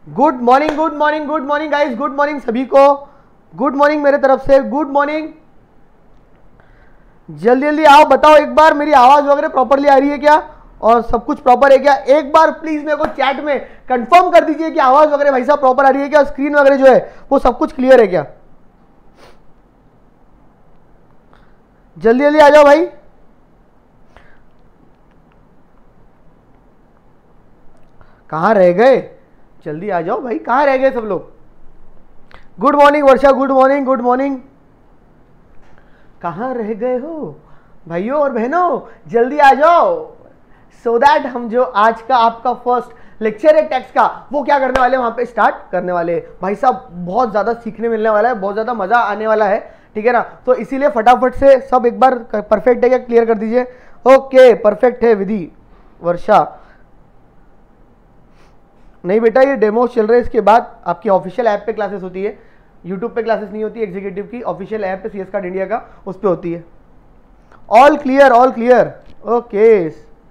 Good morning good morning good morning guys, good morning सभी को, good morning मेरे तरफ से, गुड मॉर्निंग। जल्दी जल्दी आओ, बताओ एक बार मेरी आवाज वगैरह प्रॉपरली आ रही है क्या और सब कुछ प्रॉपर है क्या? एक बार प्लीज मेरे को चैट में कंफर्म कर दीजिए कि आवाज वगैरह भाई साहब प्रॉपर आ रही है क्या, स्क्रीन वगैरह जो है वो सब कुछ क्लियर है क्या? जल्दी जल्दी आ जाओ भाई। कहां रह गए? जल्दी आ जाओ भाई, कहां रह गए सब लोग? Good morning Varsha, good morning good morning. कहां रह गए हो भाइयों और बहनों? जल्दी आ जाओ सो दैट हम जो आज का आपका फर्स्ट लेक्चर है टैक्स का वो क्या करने वाले हैं, वहां पे स्टार्ट करने वाले हैं। भाई साहब बहुत ज्यादा सीखने मिलने वाला है, बहुत ज्यादा मजा आने वाला है, ठीक है ना? तो इसीलिए फटाफट से सब एक बार परफेक्ट है क्या क्लियर कर दीजिए। ओके परफेक्ट है विधि वर्षा। नहीं बेटा ये डेमो चल रहे हैं, इसके बाद आपकी ऑफिशियल ऐप पे क्लासेस होती है, यूट्यूब पे क्लासेस नहीं होती, एग्जीक्यूटिव की ऑफिशियल ऐप पे CS कार्ड इंडिया का उस पे होती है। All clear all clear. Okay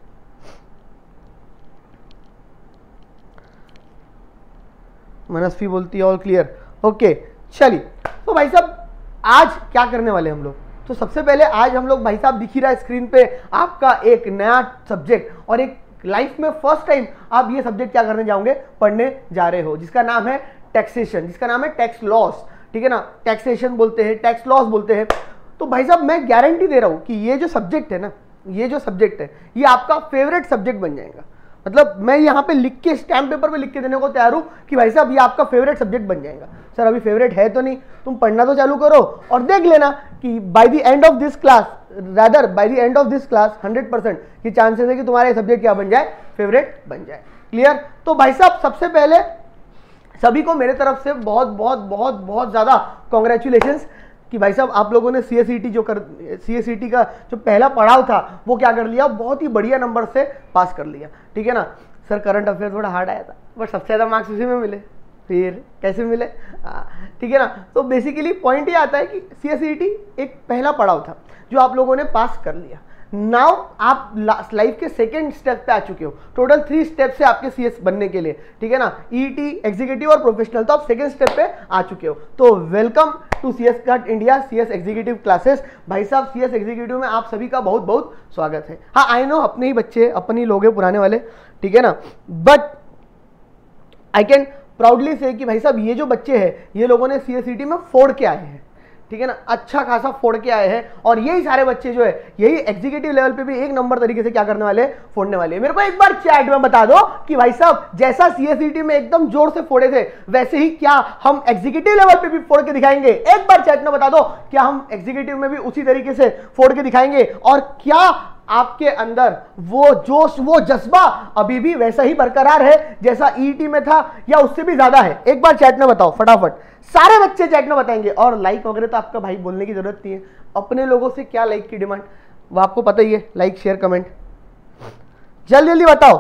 Manasvi बोलती है ऑल क्लियर। ओके चलिए, तो भाई साहब आज क्या करने वाले हम लोग? तो सबसे पहले आज हम लोग, भाई साहब दिख ही रहा है स्क्रीन पे आपका एक नया सब्जेक्ट, और एक लाइफ में फर्स्ट टाइम आप ये सब्जेक्ट क्या करने जाओगे, पढ़ने जा रहे हो, जिसका नाम है टैक्सेशन, जिसका नाम है टैक्स लॉस, ठीक है ना? टैक्सेशन बोलते हैं, टैक्स लॉस बोलते हैं। तो भाई साहब मैं गारंटी दे रहा हूं कि ये जो सब्जेक्ट है ना, ये जो सब्जेक्ट है ये आपका फेवरेट सब्जेक्ट बन जाएगा। मतलब मैं यहाँ पे लिख के स्टैम्प पेपर पे लिख के देने को तैयार हूं कि भाई साहब ये आपका फेवरेट सब्जेक्ट बन जाएगा। सर अभी फेवरेट है तो नहीं, तुम पढ़ना तो चालू करो और देख लेना कि by the end of this class, rather by the end of this class 100% की चांसेस है कि तुम्हारा ये सब्जेक्ट क्या बन जाए, फेवरेट बन जाए। क्लियर? तो भाई साहब सबसे पहले सभी को मेरे तरफ से बहुत बहुत बहुत बहुत ज्यादा कॉन्ग्रेचुलेशंस कि भाई साहब आप लोगों ने CSET का जो पहला पड़ाव था वो क्या कर लिया, बहुत ही बढ़िया नंबर से पास कर लिया, ठीक है ना? सर करंट अफेयर थोड़ा हार्ड आया था बट सबसे ज्यादा मार्क्स उसी में मिले, फिर कैसे मिले, ठीक है ना? तो बेसिकली पॉइंट ये आता है कि CSET एक पहला पड़ाव था जो आप लोगों ने पास कर लिया। नाउ आप लाइफ के सेकेंड स्टेप पे आ चुके हो। टोटल 3 स्टेप से आपके CS बनने के लिए, ठीक है ना? ET, एग्जीक्यूटिव और प्रोफेशनल, तो आप सेकेंड स्टेप पे आ चुके हो। तो welcome to CS card India CS executive classes. भाई साहब CS एग्जीक्यूटिव में आप सभी का बहुत बहुत स्वागत है। हाँ आई नो अपने ही बच्चे, अपने ही लोग हैं पुराने वाले, ठीक है ना? बट आई कैन प्राउडली से कि भाई साहब ये जो बच्चे हैं ये लोगों ने CSET में फोड़ के आए हैं, ठीक है ना? अच्छा खासा फोड़ के आए हैं, और यही सारे बच्चे जो है यही एग्जीक्यूटिव लेवल पे भी एक नंबर तरीके से क्या करने वाले, फोड़ने वाले हैं। मेरे को एक बार चैट में बता दो कि भाई साहब जैसा CSET में एकदम जोर से फोड़े थे वैसे ही क्या हम एग्जीक्यूटिव लेवल पे भी फोड़ के दिखाएंगे? एक बार चैट में बता दो क्या हम एग्जीक्यूटिव में भी उसी तरीके से फोड़ के दिखाएंगे, और क्या आपके अंदर वो जोश वो जज्बा अभी भी वैसा ही बरकरार है जैसा ET में था या उससे भी ज्यादा है? एक बार चैट में बताओ फटाफट, सारे बच्चे चैट में बताएंगे। और लाइक वगैरह तो आपका भाई बोलने की जरूरत नहीं है, अपने लोगों से क्या लाइक की डिमांड वो आपको पता ही है, लाइक शेयर कमेंट जल्दी जल्दी बताओ।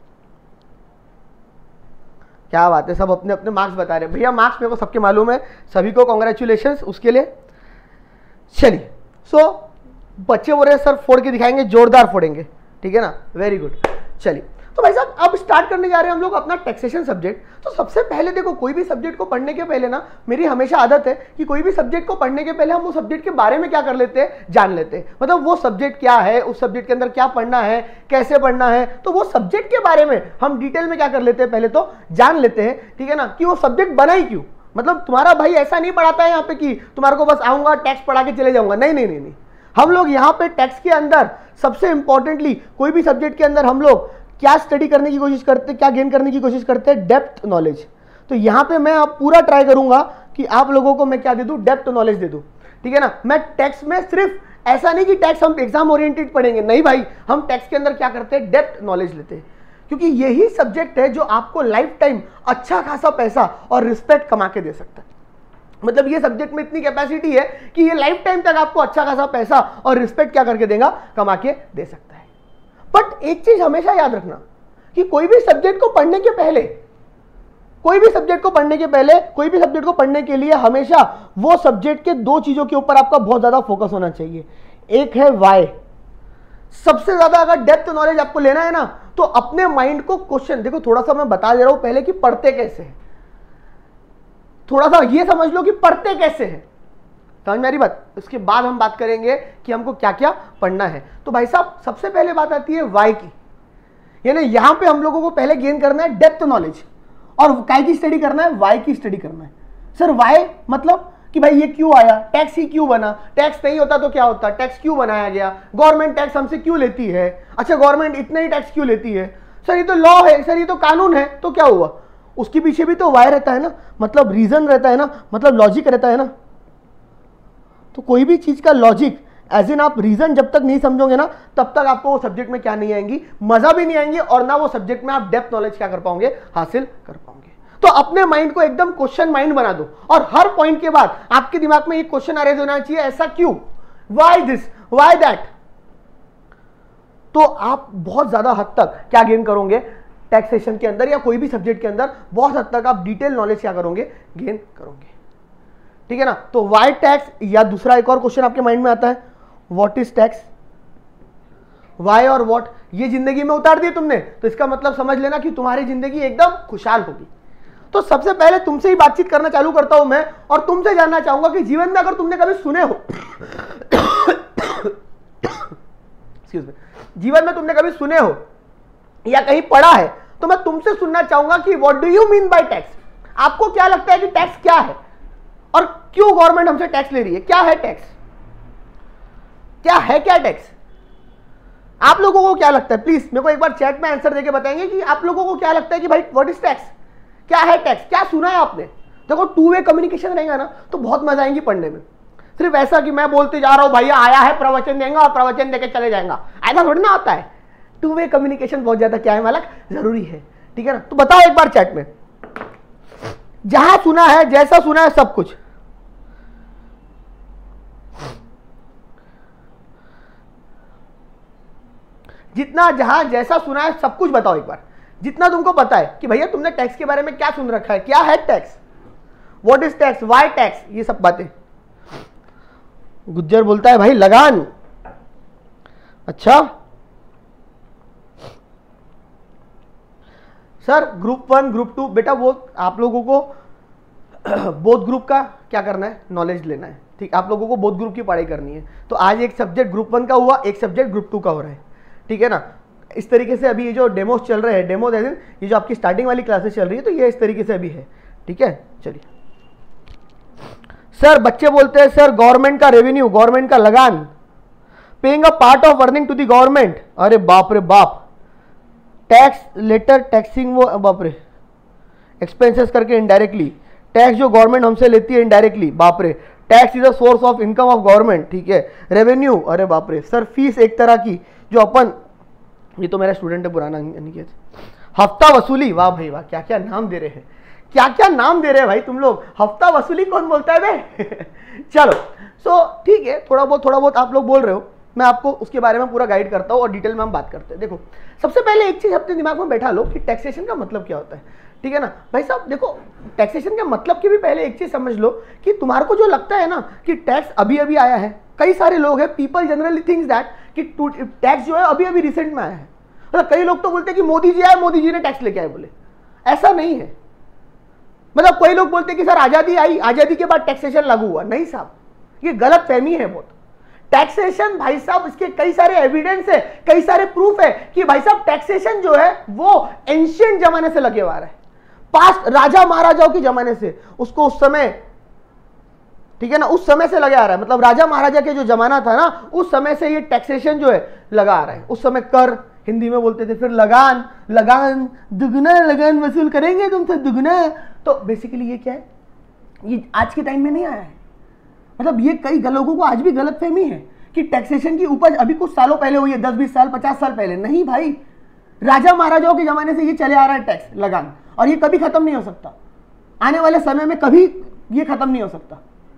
क्या बात है, सब अपने अपने मार्क्स बता रहे हैं। भैया मार्क्स मेरे को सबके मालूम है, सभी को कॉन्ग्रेचुलेशंस उसके लिए। चलिए सो बच्चे बोल रहे हैं सर फोड़ के दिखाएंगे, जोरदार फोड़ेंगे, ठीक है ना? Very good. चलिए तो भाई साहब अब स्टार्ट करने जा रहे हैं हम लोग अपना टैक्सेशन सब्जेक्ट। तो सबसे पहले देखो, कोई भी सब्जेक्ट को पढ़ने के पहले ना मेरी हमेशा आदत है कि कोई भी सब्जेक्ट को पढ़ने के पहले हम उस सब्जेक्ट के बारे में क्या कर लेते हैं, जान लेते हैं। मतलब वो सब्जेक्ट क्या है, उस सब्जेक्ट के अंदर क्या पढ़ना है, कैसे पढ़ना है, तो वो सब्जेक्ट के बारे में हम डिटेल में क्या कर लेते हैं, पहले तो जान लेते हैं, ठीक है ना? कि वो सब्जेक्ट बना ही क्यों। मतलब तुम्हारा भाई ऐसा नहीं पढ़ाता है यहाँ पे कि तुम्हारे को बस आऊंगा टैक्स पढ़ा के चले जाऊंगा, नहीं नहीं नहीं नहीं। हम लोग यहाँ पे टैक्स के अंदर सबसे इंपॉर्टेंटली कोई भी सब्जेक्ट के अंदर हम लोग क्या स्टडी करने की कोशिश करते हैं, क्या गेन करने की कोशिश करते हैं, डेप्थ नॉलेज। तो यहाँ पे मैं अब पूरा ट्राई करूंगा कि आप लोगों को मैं क्या दे दूं, डेप्थ नॉलेज दे दूं, ठीक है ना? मैं टैक्स में सिर्फ ऐसा नहीं कि टैक्स हम एग्जाम ओरिएंटेड पढ़ेंगे, नहीं भाई, हम टैक्स के अंदर क्या करते हैं, डेप्थ नॉलेज लेते हैं, क्योंकि यही सब्जेक्ट है जो आपको लाइफ टाइम अच्छा खासा पैसा और रिस्पेक्ट कमा के दे सकता है। मतलब ये सब्जेक्ट में इतनी कैपेसिटी है कि ये लाइफ टाइम तक आपको अच्छा खासा पैसा और रिस्पेक्ट क्या करके देगा, कमा के दे सकता है। बट एक चीज हमेशा याद रखना कि कोई भी सब्जेक्ट को पढ़ने के पहले, कोई भी सब्जेक्ट को पढ़ने के पहले, कोई भी सब्जेक्ट को पढ़ने के लिए हमेशा वो सब्जेक्ट के 2 चीजों के ऊपर आपका बहुत ज्यादा फोकस होना चाहिए। एक है वाई। सबसे ज्यादा अगर डेप्थ नॉलेज आपको लेना है ना तो अपने माइंड को क्वेश्चन, देखो थोड़ा सा मैं बता दे रहा हूं पहले कि पढ़ते कैसे हैं। थोड़ा सा ये समझ लो कि पढ़ते कैसे हैं, समझ में आ रही बात। उसके बाद हम बात करेंगे कि हमको क्या क्या पढ़ना है। तो भाई साहब सबसे पहले बात आती है वाई की, यानी यहां पे हम लोगों को पहले गेन करना है डेप्थ नॉलेज, और काय की स्टडी करना है, वाई की स्टडी करना है। सर वाई मतलब कि भाई ये क्यों आया, टैक्स ही क्यों बना, टैक्स नहीं होता तो क्या होता, टैक्स क्यों बनाया गया, गवर्नमेंट टैक्स हमसे क्यों लेती है, अच्छा गवर्नमेंट इतना ही टैक्स क्यों लेती है, सर ये तो लॉ है, सर ये तो कानून है, तो क्या हुआ, उसके पीछे भी तो वाई रहता है ना, मतलब रीजन रहता है ना, मतलब लॉजिक रहता है ना। तो कोई भी चीज का लॉजिक एज इन आप रीजन जब तक नहीं समझोगे ना, तब तक आपको वो सब्जेक्ट में क्या नहीं आएंगी, मजा भी नहीं आएंगे, और ना वो सब्जेक्ट में आप डेप्थ नॉलेज क्या कर पाओगे, हासिल कर पाओगे। तो अपने माइंड को एकदम क्वेश्चन माइंड बना दो, और हर पॉइंट के बाद आपके दिमाग में एक क्वेश्चन अरेज होना चाहिए, ऐसा क्यों, वाई दिस, वाई दैट। तो आप बहुत ज्यादा हद तक क्या गेन करोगे टैक्सेशन के अंदर या कोई भी सब्जेक्ट के अंदर, बहुत हद तक आप डिटेल नॉलेज क्या करोगे, गेन करोगे, ठीक है ना। तो वाई टैक्स, या दूसरा एक और क्वेश्चन आपके माइंड में आता है, व्हाट इज टैक्स, वाई और व्हाट, ये जिंदगी में उतार दिए तुमने, तो इसका मतलब समझ लेना कि तुम्हारी जिंदगी एकदम खुशहाल होगी। तो सबसे पहले तुमसे ही बातचीत करना चालू करता हूं मैं, और तुमसे जानना चाहूंगा कि जीवन में अगर तुमने कभी सुने हो जीवन में तुमने कभी सुने हो या कहीं पढ़ा है, तो मैं तुमसे सुनना चाहूंगा कि what do you mean by tax. आपको क्या लगता है कि टैक्स क्या है, और क्यों गवर्नमेंट हमसे टैक्स ले रही है, क्या है टैक्स, क्या है क्या टैक्स। आप लोगों को क्या लगता है, प्लीज मेरे को एक बार चैट में आंसर देके बताएंगे कि आप लोगों को क्या लगता है कि भाई व्हाट इज टैक्स, क्या है टैक्स, क्या सुना है आपने। देखो टू वे कम्युनिकेशन रहेगा ना, तो बहुत मजा आएंगी पढ़ने में। सिर्फ ऐसा कि मैं बोलते जा रहा हूं भैया आया है प्रवचन देंगे और प्रवचन देके चले जाएगा, ऐसा थोड़ी ना होता है। टू वे कम्युनिकेशन बहुत ज्यादा क्या है मालक, जरूरी है, ठीक है ना। तो बताओ एक बार चैट में, जहां सुना है, जैसा सुना है सब कुछ, जितना जहां जैसा सुना है सब कुछ बताओ एक बार, जितना तुमको पता है कि भैया तुमने टैक्स के बारे में क्या सुन रखा है, क्या है tax, what is tax, why tax, ये सब बातें। गुज्जर बोलता है भाई लगान, अच्छा सर ग्रुप 1 ग्रुप 2, बेटा वो आप लोगों को बोथ ग्रुप का क्या करना है, नॉलेज लेना है, ठीक, आप लोगों को बोथ ग्रुप की पढ़ाई करनी है। तो आज एक सब्जेक्ट ग्रुप 1 का हुआ, एक सब्जेक्ट ग्रुप 2 का हो रहा है, ठीक है ना। इस तरीके से अभी ये जो डेमोस चल रहे हैं, डेमो ये जो आपकी स्टार्टिंग वाली क्लासेस चल रही है, तो ये इस तरीके से अभी है, ठीक है। चलिए सर बच्चे बोलते हैं सर गवर्नमेंट का रेवेन्यू, गवर्नमेंट का लगान, paying a part of earning to the government, अरे बाप रे बाप, टैक्स लेटर टैक्सिंग, वो बाप रे, एक्सपेंसेस करके इनडायरेक्टली, टैक्स जो गवर्नमेंट हमसे लेती है इनडायरेक्टली, बाप रे, tax is a source of income of government, ठीक है। रेवेन्यू, अरे बाप रे, सर फीस एक तरह की जो अपन, ये तो मेरा स्टूडेंट है पुराना अनिकेत, हफ्ता वसूली, वाह भाई वाह, क्या क्या नाम दे रहे हैं, क्या क्या नाम दे रहे हैं भाई तुम लोग, हफ्ता वसूली कौन बोलता है बे चलो सो ठीक है, थोड़ा बहुत आप लोग बोल रहे हो, मैं आपको उसके बारे में पूरा गाइड करता हूँ और डिटेल में हम बात करते हैं। देखो सबसे पहले एक चीज अपने दिमाग में बैठा लो कि टैक्सेशन का मतलब क्या होता है, ठीक है ना भाई साहब। देखो टैक्सेशन के मतलब की भी पहले एक चीज समझ लो कि तुम्हारे को जो लगता है ना कि टैक्स अभी अभी आया है, कई सारे लोग हैं, पीपल जनरली थिंक्स दैट कि टैक्स जो है अभी अभी रिसेंट में आया है। मतलब कई लोग तो बोलते हैं कि मोदी जी आए, मोदी जी ने टैक्स लेके आए, बोले ऐसा नहीं है। मतलब कई लोग बोलते हैं कि सर आजादी आई, आजादी के बाद टैक्सेशन लागू हुआ, नहीं साहब, ये गलत फहमी है बहुत। टैक्सेशन भाई साहब, इसके कई सारे एविडेंस है, कई सारे प्रूफ है कि भाई साहब टैक्सेशन जो है वो एंशिएंट जमाने से लगे हुआ है, पास्ट राजा महाराजाओं के जमाने से, उसको उस समय, ठीक है ना, उस समय से लगे आ रहा है। मतलब राजा महाराजा के जो जमाना था ना, उस समय से ये टैक्सेशन जो है लगा आ रहा है। उस समय कर हिंदी में बोलते थे, फिर लगान, लगान दुगना, लगान वसूल करेंगे तुमसे दुगना। तो बेसिकली ये क्या है, ये आज के टाइम में नहीं आया है। मतलब ये कई लोगों को आज भी गलत फहमी है कि टैक्सेशन की उपज अभी कुछ सालों पहले हुई है, 10-20 साल 50 साल पहले। नहीं भाई, राजा महाराजाओं के जमाने से ये चले आ रहा है टैक्स लगान, और ये कभी खत्म नहीं हो सकता, आने वाले समय में कभी ये खत्म नहीं हो सकता।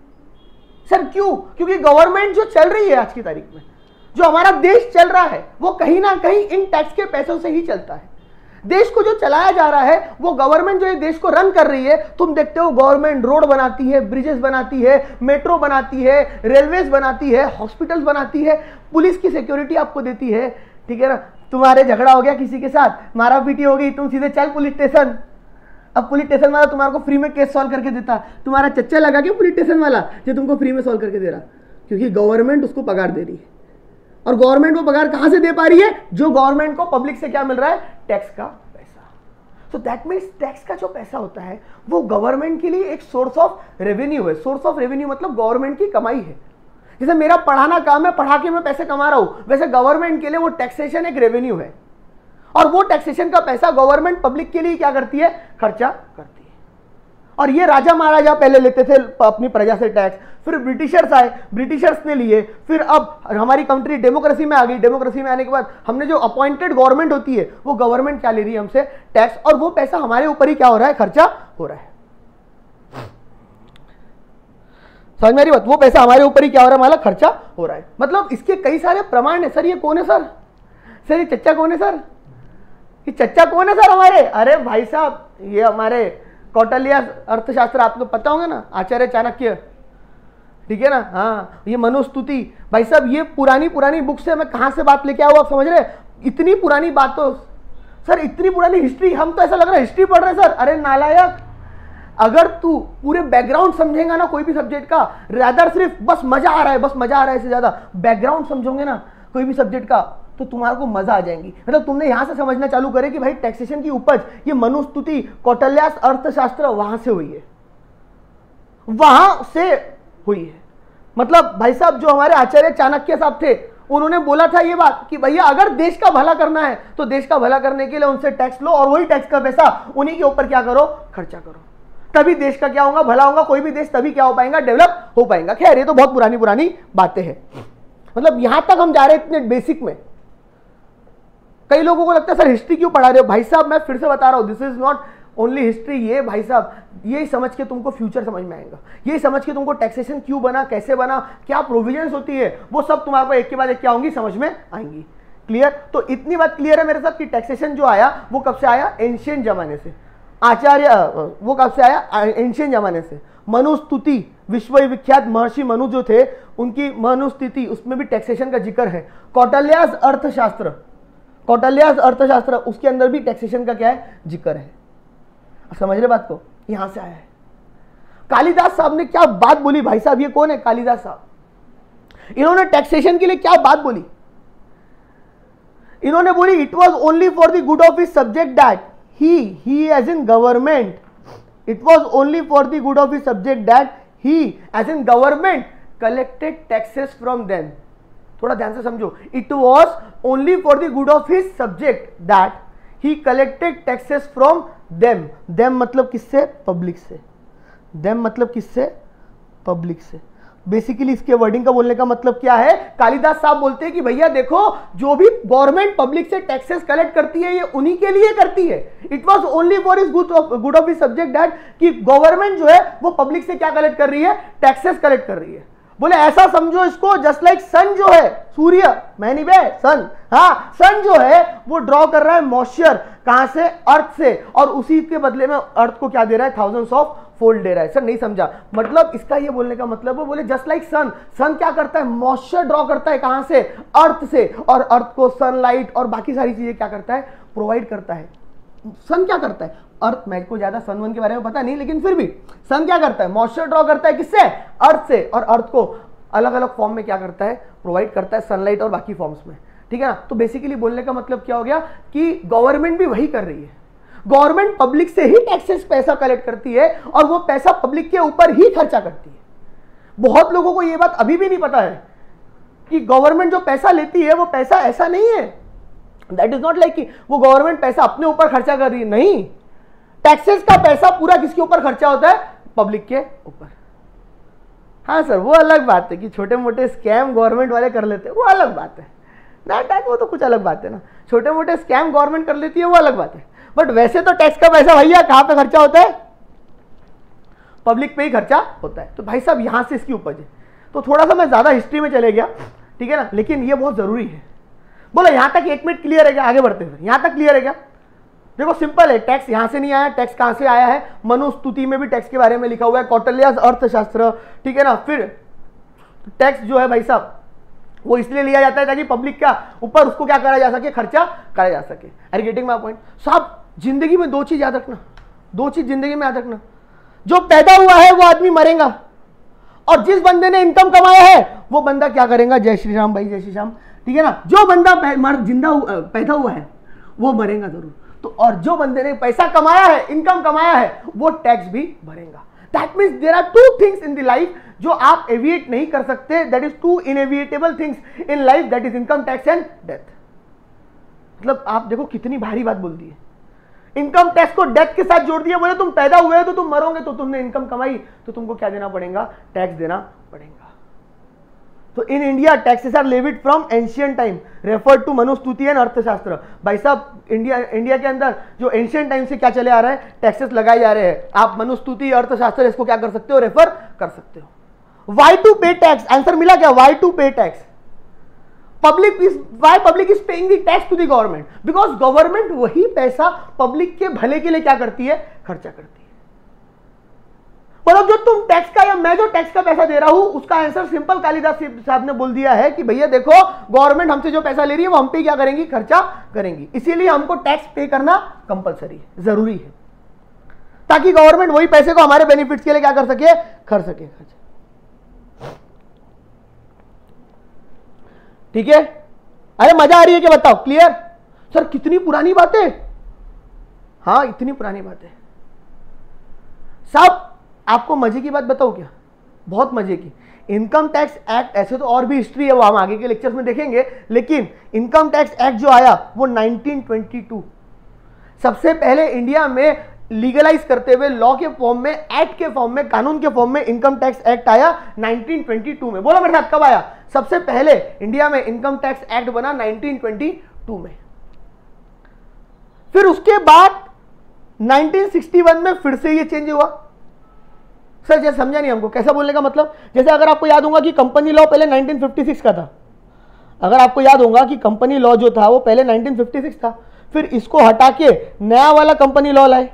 सर क्यों? क्योंकि गवर्नमेंट जो चल रही है आज की तारीख में, जो हमारा देश चल रहा है, वो कहीं ना कहीं इन टैक्स के पैसों से ही चलता है। देश को जो चलाया जा रहा है, वो गवर्नमेंट जो है देश को रन कर रही है। तुम देखते हो गवर्नमेंट रोड बनाती है, ब्रिजेस बनाती है, मेट्रो बनाती है, रेलवेज बनाती है, हॉस्पिटल्स बनाती है, पुलिस की सिक्योरिटी आपको देती है, ठीक है ना। तुम्हारे झगड़ा हो गया किसी के साथ, मारा पीटी हो गई, तुम सीधे चल पुलिस स्टेशन, अब पुलिस स्टेशन वाला तुम्हारे को फ्री में केस सॉल्व करके देता, तुम्हारा चच्चा लगा कि पुलिस स्टेशन वाला जो तुमको फ्री में सॉल्व करके दे रहा, क्योंकि गवर्नमेंट उसको पगार दे रही है। और गवर्नमेंट वो पगार कहां से दे पा रही है? जो गवर्नमेंट को पब्लिक से क्या मिल रहा है? टैक्स का पैसा। तो दैट मीन्स टैक्स का जो पैसा होता है वो गवर्नमेंट के लिए एक सोर्स ऑफ रेवेन्यू है। सोर्स ऑफ रेवेन्यू मतलब गवर्नमेंट की कमाई है। जैसे मेरा पढ़ाना काम है, पढ़ा के मैं पैसे कमा रहा हूं, वैसे गवर्नमेंट के लिए वो टैक्सेशन एक रेवेन्यू है। और वो टैक्सेशन का पैसा गवर्नमेंट पब्लिक के लिए क्या करती है? खर्चा करती है। और ये राजा महाराजा पहले लेते थे अपनी प्रजा से टैक्स, फिर ब्रिटिशर्स आए, ब्रिटिशर्स ने लिए, फिर अब हमारी कंट्री डेमोक्रेसी में आ गई। डेमोक्रेसी में आने के बाद हमने जो अपॉइंटेड गवर्नमेंट होती है वो गवर्नमेंट क्या ले रही है हमसे? टैक्स। और वो पैसा हमारे ऊपर ही क्या हो रहा है? खर्चा हो रहा है। समझ में आ रही बात? वो पैसा हमारे ऊपर ही क्या हो रहा है? हमारा खर्चा हो रहा है। मतलब इसके कई सारे प्रमाण है। सर ये कौन है सर? सर ये चच्चा कौन है सर? ये चच्चा कौन है सर हमारे? अरे भाई साहब ये हमारे कौटिल्य अर्थशास्त्र आपको पता होगा ना, आचार्य चाणक्य, ठीक है ना। हाँ, ये मनुस्तुति, भाई साहब ये पुरानी पुरानी बुक से मैं कहां से बात लेके आऊँ, आप समझ रहे? इतनी पुरानी बात तो सर, इतनी पुरानी हिस्ट्री, हम तो ऐसा लग रहा है हिस्ट्री पढ़ रहे सर। अरे नालायक, अगर तू पूरे बैकग्राउंड समझेगा ना कोई भी सब्जेक्ट का, रादर सिर्फ बस मजा आ रहा है, बस मजा आ रहा है, इससे ज्यादा बैकग्राउंड समझोगे ना कोई भी सब्जेक्ट का तो तुम्हारे को मजा आ जाएंगी। मतलब तुमने यहां से समझना चालू करे कि भाई टैक्सेशन की उपज ये मनुस्तुति कौटिल्य अर्थशास्त्र वहां से हुई है, वहां से हुई है। मतलब भाई साहब जो हमारे आचार्य चाणक्य साहब थे उन्होंने बोला था ये बात कि भैया अगर देश का भला करना है तो देश का भला करने के लिए उनसे टैक्स लो और वही टैक्स का पैसा उन्हीं के ऊपर क्या करो? खर्चा करो। तभी देश का क्या होगा? भला होगा। कोई भी देश तभी क्या हो पाएगा? डेवलप हो पाएगा। खैर ये तो बहुत पुरानी पुरानी बातें हैं। मतलब यहां तक हम जा रहे हैं इतने बेसिक में। कई लोगों को लगता है सर हिस्ट्री क्यों पढ़ा रहे हो? भाई साहब मैं फिर से बता रहा हूं, this is not only history. ये भाई साहब यही समझ के तुमको फ्यूचर समझ में आएगा, यही समझ के तुमको टैक्सेशन क्यों बना, कैसे बना, क्या प्रोविजंस होती है, वो सब तुम्हारे को एक के बाद एक क्या होंगी? समझ में आएंगी। क्लियर? तो इतनी बात क्लियर है मेरे साथ कि टैक्सेशन जो आया वो कब से आया? एंशिएंट जमाने से। आचार्य वो कब से आया? एंशिएंट जमाने से। मनुस्तुति, विश्व विख्यात महर्षि मनु जो थे उनकी मनुस्तुति, उसमें भी टैक्सेशन का जिक्र है। कौटिल्य अर्थशास्त्र, कौटिल्य अर्थशास्त्र उसके अंदर भी टैक्सेशन का क्या है? जिक्र है। समझ रहे बात को? यहां से आया है। कालिदास साहब ने क्या बात बोली भाई साहब? ये कौन है? कालिदास साहब। इन्होंने टैक्सेशन के लिए क्या बात बोली? इन्होंने बोली it was only for the good of his subject that he as in government, it was only for the good of his subject that he as in government collected taxes from them. थोड़ा ध्यान से समझो। It was only for the good of his subject that he collected taxes from them. Them मतलब किससे? Public से। Them मतलब किससे? Public से। बेसिकली इसके वर्डिंग का बोलने का मतलब क्या है? कालिदास साहब बोलते हैं कि भैया देखो जो भी गवर्नमेंट पब्लिक से टैक्सेस कलेक्ट करती है ये उन्हीं के लिए करती है। It was only for his good of his subject that कि गवर्नमेंट जो है वो पब्लिक से क्या कलेक्ट कर रही है? टैक्सेस कलेक्ट कर रही है। बोले ऐसा समझो इसको जस्ट लाइक सन जो है, सूर्य, मैं नहीं बे सन, हाँ सन जो है वो ड्रॉ कर रहा है मॉइस्चर कहां से? अर्थ से, और उसी के बदले में अर्थ को क्या दे रहा है? थाउजेंड्स ऑफ फोल्ड दे रहा है। सर नहीं समझा मतलब इसका ये बोलने का मतलब है, बोले जस्ट लाइक सन, सन क्या करता है? मॉइस्चर ड्रॉ करता है कहां से? अर्थ से, और अर्थ को सनलाइट और बाकी सारी चीजें क्या करता है? प्रोवाइड करता है। सन क्या करता है? अर्थ, मेरे को ज्यादा सन वन के बारे में पता नहीं लेकिन फिर भी सन क्या करता है? मॉइस्चर ड्रॉ करता है किससे? अर्थ से, और अर्थ को अलग अलग फॉर्म में क्या करता है? प्रोवाइड करता है, सनलाइट और बाकी फॉर्म्स में। ठीक है ना? तो बेसिकली बोलने का मतलब क्या हो गया कि गवर्नमेंट भी वही कर रही है। गवर्नमेंट पब्लिक से ही टैक्सेस पैसा कलेक्ट करती है और वो पैसा पब्लिक के ऊपर ही खर्चा करती है। बहुत लोगों को ये बात अभी भी नहीं पता है कि गवर्नमेंट जो पैसा लेती है वो पैसा ऐसा नहीं है, दैट इज नॉट लाइक कि वो गवर्नमेंट पैसा अपने ऊपर खर्चा कर रही है। नहीं, टैक्सेस का पैसा पूरा किसके ऊपर खर्चा होता है? पब्लिक के ऊपर। हाँ सर वो अलग बात है कि छोटे मोटे स्कैम गवर्नमेंट वाले कर लेते हैं, वो अलग बात है। दैट वो तो कुछ अलग बात है ना, छोटे मोटे स्कैम गवर्नमेंट कर लेती है वो अलग बात है। बट वैसे तो टैक्स का पैसा भैया कहां पे खर्चा होता है? पब्लिक पे ही खर्चा होता है। तो भाई साहब यहां से इसकी उपज है। तो थोड़ा सा मैं ज्यादा हिस्ट्री में चले गया, ठीक है ना, लेकिन ये बहुत जरूरी है। बोलो यहां तक 1 मिनट क्लियर है क्या? आगे बढ़ते हैं, यहां तक क्लियर है क्या? देखो सिंपल है, टैक्स यहां से नहीं आया, टैक्स कहां से आया है? मनुस्तुति में भी टैक्स के बारे में लिखा हुआ है, कौटिल्य अर्थशास्त्र, ठीक है ना। फिर टैक्स जो है भाई साहब वो इसलिए लिया जाता है ताकि पब्लिक का ऊपर उसको क्या करा जा सके? खर्चा करा जा सके। Are getting my point? साहब जिंदगी में 2 चीज याद रखना, दो चीज जिंदगी में याद रखना, जो पैदा हुआ है वो आदमी मरेगा, और जिस बंदे ने इनकम कमाया है वो बंदा क्या करेगा? जय श्री राम भाई, जय श्री राम, ठीक है ना। जो बंदा पैदा हुआ है वो मरेगा जरूर, तो और जो बंदे ने पैसा कमाया है, इनकम कमाया है, वो टैक्स भी भरेगा। That means there are two things in the life जो आप एविएट नहीं कर सकते, that is two inevitable things in life, that is income tax and death. मतलब आप देखो कितनी भारी बात बोल दी है, इनकम टैक्स को डेथ के साथ जोड़ दिया। बोले तुम पैदा हुए हो तो तुम मरोगे, तो तुमने इनकम कमाई तो तुमको क्या देना पड़ेगा? टैक्स देना पड़ेगा। तो in India taxes are levied from ancient time, refer to Manusmriti and Arthashastra. भाई साहब इंडिया के अंदर जो एंशियंट टाइम से क्या चले आ रहा है? टैक्सेस लगाए जा रहे हैं। आप मनुस्तुति अर्थशास्त्र इसको क्या कर सकते हो? रेफर कर सकते हो। Why to pay tax? Answer मिला क्या? Why to pay tax? why public is paying the tax to the government? Because government वही पैसा पब्लिक के भले के लिए क्या करती है? खर्चा करती है। मतलब जो तुम टैक्स का या मैं जो टैक्स का पैसा दे रहा हूं उसका आंसर सिंपल कालिदास साहब ने बोल दिया है कि भैया देखो गवर्नमेंट हमसे जो पैसा ले रही है वो हम पे क्या करेंगी? खर्चा करेंगी। इसीलिए हमको टैक्स पे करना कंपलसरी है, जरूरी है, ताकि गवर्नमेंट वही पैसे को हमारे बेनिफिट्स के लिए क्या कर सके? कर सके। ठीक है? अरे मजा आ रही है क्या? बताओ। क्लियर? सर कितनी पुरानी बातें। हाँ इतनी पुरानी बातें साहब। आपको मजे की बात बताओ क्या? बहुत मजे की। इनकम टैक्स एक्ट, ऐसे तो और भी हिस्ट्री है, वो हम आगे के लेक्चर्स में देखेंगे, लेकिन इनकम टैक्स एक्ट जो आया वो 1922 सबसे पहले इंडिया में लीगलाइज करते हुए लॉ के फॉर्म में, एक्ट के फॉर्म में, कानून के फॉर्म में इनकम टैक्स एक्ट आया 1922 में। बोलो मेरे साथ, कब आया? सबसे पहले इंडिया में इनकम टैक्स एक्ट बना 1922 में। फिर उसके बाद 1961 में फिर से ये चेंज हुआ। सर जैसे समझा नहीं हमको, कैसा बोलने का मतलब? जैसे अगर आपको याद होगा कि कंपनी लॉ पहले 1956 का था, अगर आपको याद होगा कि कंपनी लॉ जो था वो पहले 1956 था, फिर इसको हटा के नया वाला कंपनी लॉ लाए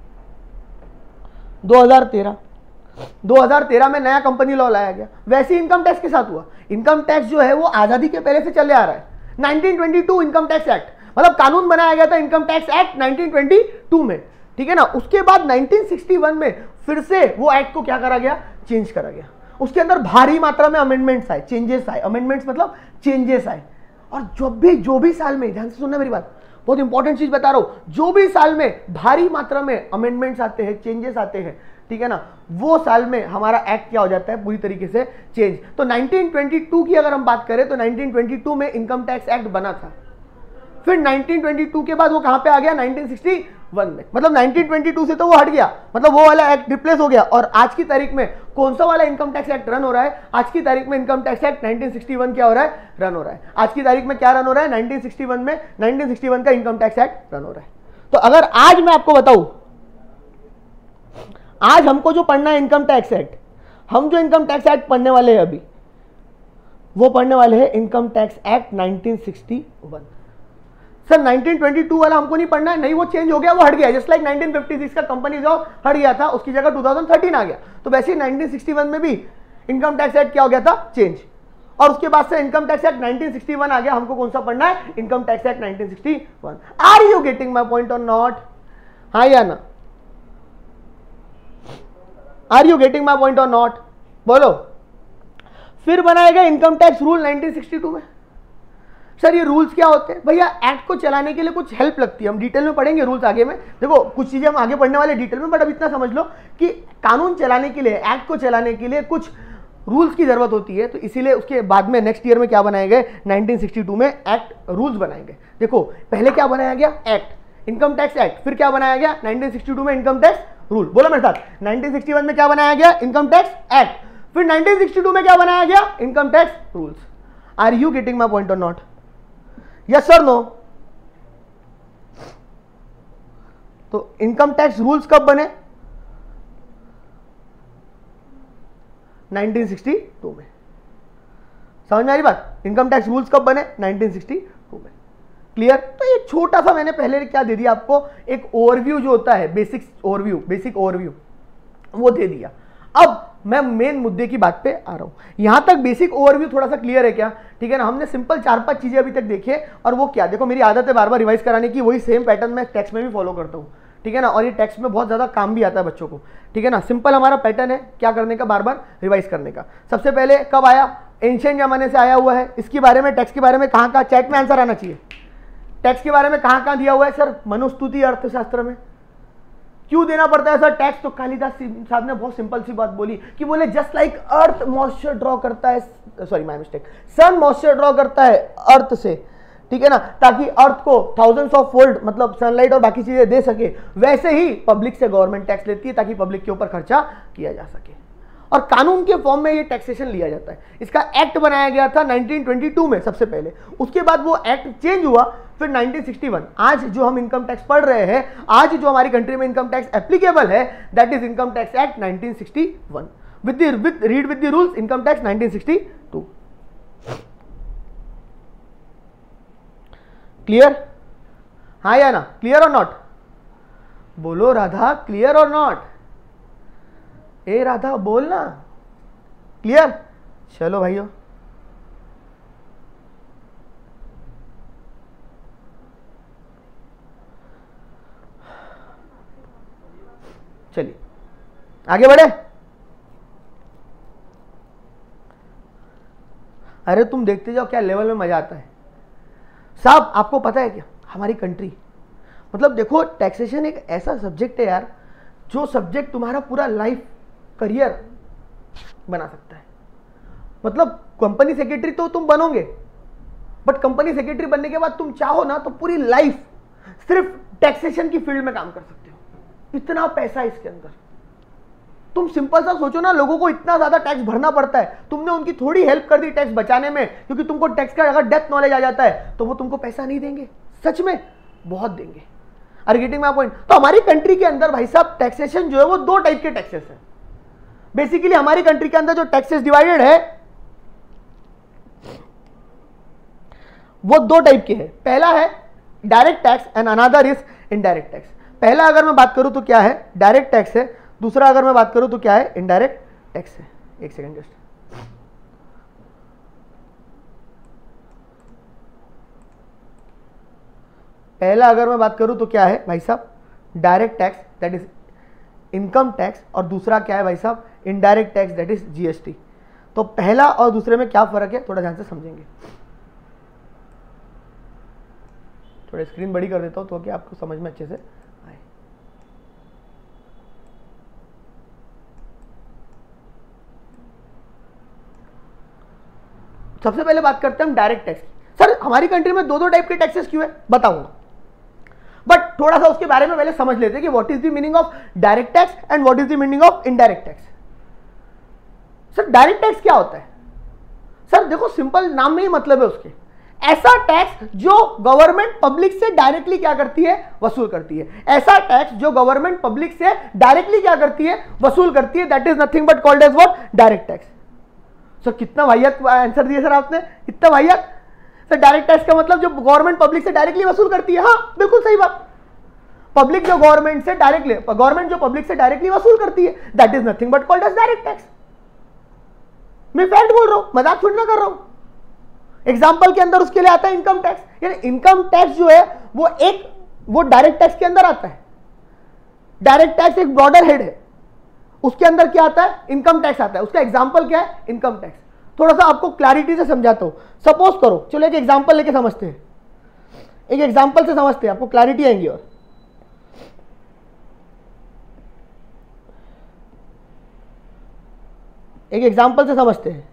2013 में नया कंपनी लॉ लाया गया। वैसे इनकम टैक्स के साथ हुआ। इनकम टैक्स जो है वो आजादी के पहले से चले आ रहा है। 1922 इनकम टैक्स एक्ट, मतलब कानून बनाया गया था इनकम टैक्स एक्ट 1922 में, ठीक है ना। उसके बाद 1961 में फिर से वो एक्ट को क्या करा गया? चेंज करा गया। उसके अंदर भारी मात्रा में अमेंडमेंट्स आए, चेंजेस आए। अमेंडमेंट्स मतलब चेंजेस आए। और जो भी साल में, ध्यान से सुनना मेरी बात, बहुत इंपॉर्टेंट चीज बता रहा हूं, जो भी साल में भारी मात्रा में अमेंडमेंट्स आते हैं, चेंजेस आते हैं, ठीक है ना, वो साल में हमारा एक्ट क्या हो जाता है? पूरी तरीके से चेंज। तो 1922 की अगर हम बात करें तो 1922 में इनकम टैक्स एक्ट बना था। फिर 1922 के बाद वो कहां पे आ गया? 1961 में। मतलब 1922 से तो वो हट गया, मतलब वो वाला एक्ट रिप्लेस हो गया। और आज की तारीख में कौन सा वाला इनकम टैक्स एक्ट रन हो रहा है? आज की तारीख में इनकम टैक्स एक्ट 1961 क्या हो रहा है? रन हो रहा है। आज की तारीख में क्या रन हो रहा है? 1961 में 1961 का इनकम टैक्स एक्ट रन हो रहा है। तो अगर आज मैं आपको बताऊं, आज हमको जो पढ़ना है इनकम टैक्स एक्ट, हम जो इनकम टैक्स एक्ट पढ़ने वाले हैं अभी, वो पढ़ने वाले हैं इनकम टैक्स एक्ट 1961। सर 1922 वाला हमको नहीं पढ़ना है, नहीं वो चेंज हो गया, वो हट गया। जस्ट लाइक 1956 का कंपनी लॉ हट गया था, उसकी जगह 2013 आ गया। तो वैसे ही 1961 में भी इनकम टैक्स एक्ट क्या हो गया था? चेंज। और उसके बाद से इनकम टैक्स एक्ट 1961 आ गया। हमको कौन सा पढ़ना है? Income tax act 1961। Are you getting my point और नॉट? हाँ या ना? Are you getting my point और नॉट? बोलो। फिर बनाया गया इनकम टैक्स रूल 1962 में। सर ये रूल्स क्या होते हैं? भैया एक्ट को चलाने के लिए कुछ हेल्प लगती है, हम डिटेल में पढ़ेंगे रूल्स आगे में। देखो कुछ चीजें हम आगे पढ़ने वाले डिटेल में, बट अब इतना समझ लो कि कानून चलाने के लिए, एक्ट को चलाने के लिए कुछ रूल्स की जरूरत होती है। तो इसीलिए उसके बाद में नेक्स्ट ईयर में क्या बनाए गए? 1962 में एक्ट रूल्स बनाए गए। देखो पहले क्या बनाया गया? Act, income tax act. फिर क्या बनाया गया? 1962 में इनकम टैक्स रूल। बोलो मेरे साथ, 1961 में क्या बनाया गया? Income tax act. फिर 1962 में क्या बनाया गया? Income tax rules. Are you getting my point और नॉट? यस और नो? तो इनकम टैक्स रूल्स कब बने? 1962 में। समझ में आ रही बात? इनकम टैक्स रूल्स कब बने? 1962 में। क्लियर? तो ये छोटा सा मैंने पहले क्या दे दिया आपको, एक ओवरव्यू जो होता है, बेसिक ओवरव्यू वो दे दिया। अब मैं मेन मुद्दे की बात पे आ रहा हूं। यहां तक बेसिक ओवरव्यू थोड़ा सा क्लियर है क्या? ठीक है ना। हमने सिंपल 4-5 चीजें अभी तक देखे, और वो क्या, देखो मेरी आदत है बार बार रिवाइज कराने की, वही सेम पैटर्न मैं टैक्स में भी फॉलो करता हूं। ठीक है ना, और ये टेक्स्ट में बहुत ज़्यादा काम भी आता है बच्चों को, ठीक है ना। सिंपल हमारा पैटर्न है क्या करने का, बार बार रिवाइज करने का। सबसे पहले कब आया, एंशिएंट जमाने से आया हुआ है, इसके बारे में, टेक्स्ट के बारे में कहाँ कहाँ, चैट में आंसर आना चाहिए, टैक्स के बारे में कहाँ कहाँ दिया हुआ है सर, मनुस्तुति अर्थशास्त्र में। क्यों देना पड़ता है सर टैक्स, तो कालिदास साहब ने बहुत सिंपल सी बात बोली कि बोले just like earth moisture draw करता है, sorry my mistake, sun moisture draw करता है अर्थ से, ठीक है ना, ताकि अर्थ को थाउजेंड्स ऑफ फोल्ड मतलब सनलाइट और बाकी चीजें दे सके, वैसे ही पब्लिक से गवर्नमेंट टैक्स लेती है ताकि पब्लिक के ऊपर खर्चा किया जा सके, और कानून के फॉर्म में ये टैक्सेशन लिया जाता है। इसका एक्ट बनाया गया था 1922 में सबसे पहले, उसके बाद वो एक्ट चेंज हुआ फिर 1961। आज जो हम इनकम टैक्स पढ़ रहे हैं, आज जो हमारी कंट्री में इनकम टैक्स एप्लीकेबल है, that is income tax act 1961 with the rules income tax 1962। Clear, हाँ या ना, क्लियर और नॉट, बोलो राधा, क्लियर और नॉट, ए राधा बोलना, क्लियर। चलो भाइयों, चलिए आगे बढ़े। अरे तुम देखते जाओ क्या लेवल में मजा आता है साहब। आपको पता है क्या, हमारी कंट्री, मतलब देखो टैक्सेशन एक ऐसा सब्जेक्ट है यार, जो सब्जेक्ट तुम्हारा पूरा लाइफ करियर बना सकता है। मतलब कंपनी सेक्रेटरी तो तुम बनोगे, बट कंपनी सेक्रेटरी बनने के बाद तुम चाहो ना तो पूरी लाइफ सिर्फ टैक्सेशन की फील्ड में काम कर सकते हो, इतना पैसा इसके अंदर। तुम सिंपल सा सोचो ना, लोगों को इतना ज्यादा टैक्स भरना पड़ता है, तुमने उनकी थोड़ी हेल्प कर दी टैक्स बचाने में, क्योंकि तुमको टैक्स का अगर डेप्थ नॉलेज आ जाता है तो वो तुमको पैसा नहीं देंगे, सच में बहुत देंगे। Are getting my point. तो हमारी कंट्री के अंदर भाई साहब टैक्सेशन जो है वो दो टाइप के टैक्सेस है। बेसिकली हमारी कंट्री के अंदर जो टैक्सेस डिवाइडेड है वो दो टाइप के है। पहला है direct tax and another is indirect tax. पहला अगर मैं बात करूं तो क्या है, डायरेक्ट टैक्स है, दूसरा अगर मैं बात करूं तो क्या है, इनडायरेक्ट टैक्स है। एक सेकंड जस्ट, पहला अगर मैं बात करूं तो क्या है भाई साहब, direct tax that is income tax, और दूसरा क्या है भाई साहब, indirect tax that is GST. तो पहला और दूसरे में क्या फर्क है थोड़ा ध्यान से समझेंगे। थोड़ा स्क्रीन बड़ी कर देता हूं तो कि आपको समझ में अच्छे से आए। सबसे पहले बात करते हैं हम डायरेक्ट टैक्स की। सर हमारी कंट्री में दो दो टाइप के टैक्सेस क्यों है बताऊंगा, बट थोड़ा सा उसके बारे में पहले समझ लेते हैं कि what is the meaning of direct tax and what is the meaning of indirect tax. Sir direct tax क्या होता है? सर देखो सिंपल नाम में ही मतलब है उसके, ऐसा टैक्स जो गवर्नमेंट पब्लिक से डायरेक्टली क्या करती है, वसूल करती है। ऐसा टैक्स जो गवर्नमेंट पब्लिक से डायरेक्टली क्या करती है, वसूल करती है, that is nothing but called as what, direct tax. Sir कितना वाहियात आंसर दिया सर आपने, इतना वाहियात। सर डायरेक्ट टैक्स का मतलब जो गवर्नमेंट पब्लिक से डायरेक्टली वसूल करती है, हाँ बिल्कुल सही बात। पब्लिक जो गवर्नमेंट से डायरेक्टली, गवर्नमेंट जो पब्लिक से डायरेक्टली वसूल करती है, that is nothing but called as direct tax. मैं फैक्ट बोल रहा हूं, मजाक थोड़ी ना कर रहा हूं। एग्जाम्पल के अंदर उसके लिए आता है इनकम टैक्स, यानी इनकम टैक्स जो है वो डायरेक्ट टैक्स के अंदर आता है। डायरेक्ट टैक्स एक ब्रॉडर हेड है, उसके अंदर क्या आता है, इनकम टैक्स आता है। उसका एग्जाम्पल क्या है, इनकम टैक्स। थोड़ा सा आपको क्लैरिटी से समझाता हूं। सपोज करो, चलो एक एग्जाम्पल लेके समझते हैं, एक एग्जाम्पल से समझते हैं, आपको क्लैरिटी आएंगी। और एक एग्जाम्पल से समझते हैं।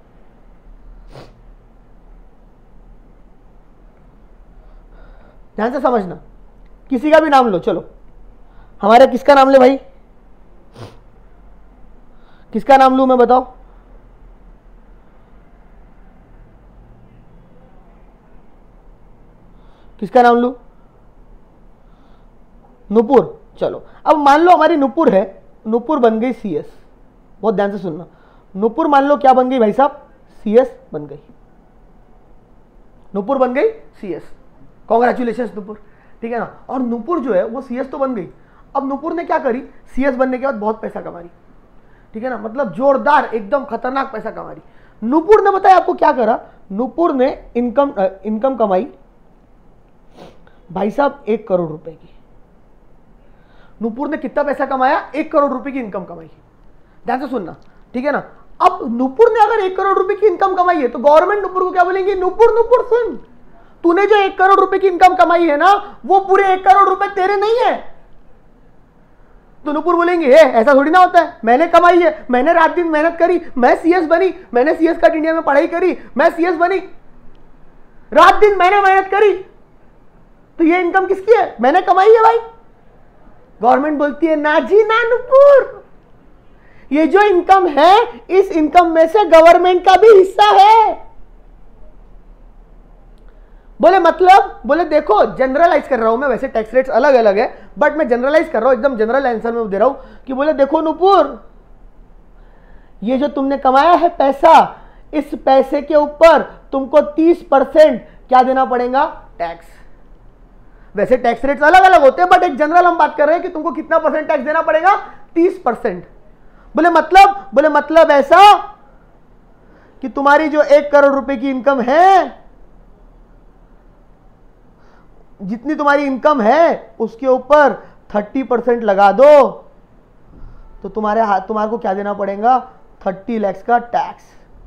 ध्यान से समझना, किसी का भी नाम लो, चलो हमारे किसका नाम ले भाई, किसका नाम लूं मैं बताओ। किसका नाम लूं, नुपुर। चलो अब मान लो हमारी नुपुर है, नुपुर बन गई सीएस। बहुत ध्यान से सुनना, नुपुर मान लो क्या बन गई भाई साहब, सीएस बन गई। नुपुर बन गई सीएस, कॉन्ग्रेचुलेशन नुपुर, ठीक है ना। और नुपुर जो है वो सीएस तो बन गई। अब नुपुर ने क्या करी, सीएस बनने के बाद बहुत पैसा कमा रही, ठीक है ना, मतलब जोरदार एकदम खतरनाक पैसा कमा रही। नुपुर ने बताया आपको क्या करा, नुपुर ने इनकम कमाई भाई साहब 1 करोड़ रुपए की। नुपुर ने कितना पैसा कमाया? 1 करोड़ रुपए की इनकम कमाई। ध्यान से सुनना, ठीक है ना। अब नुपुर ने अगर 1 करोड़ रुपए की इनकम कमाई है तो गवर्नमेंट नुपुर को क्या बोलेंगे? नुपुर नुपुर सुन, तूने जो 1 करोड़ रुपए की इनकम कमाई है ना, वो पूरे 1 करोड़ रुपए तेरे नहीं है। तो नुपुर बोलेंगे ऐसा थोड़ी ना होता है, मैंने कमाई है, मैंने रात दिन मेहनत करी, मैं सीएस बनी, मैंने सीएस का इंडिया में पढ़ाई करी, मैं सीएस बनी, रात दिन मैंने मेहनत करी, तो ये इनकम किसकी है? मैंने कमाई है भाई। गवर्नमेंट बोलती है ना जी ना नुपुर, ये जो इनकम है इस इनकम में से गवर्नमेंट का भी हिस्सा है। बोले मतलब? बोले देखो जनरलाइज कर रहा हूं मैं, वैसे टैक्स रेट्स अलग अलग है बट मैं जनरलाइज कर रहा हूं, एकदम जनरल आंसर में दे रहा हूं कि बोले देखो नुपुर, ये जो तुमने कमाया है पैसा, इस पैसे के ऊपर तुमको 30% क्या देना पड़ेगा? टैक्स। वैसे टैक्स रेट्स अलग अलग होते हैं बट एक जनरल हम बात कर रहे हैं कि तुमको कितना परसेंट टैक्स देना पड़ेगा? 30%। बोले मतलब? बोले मतलब ऐसा कि तुम्हारी जो 1 करोड़ रुपए की इनकम है, जितनी तुम्हारी इनकम है उसके ऊपर 30% लगा दो तो तुम्हारे को क्या देना पड़ेगा? 30 लाख का टैक्स।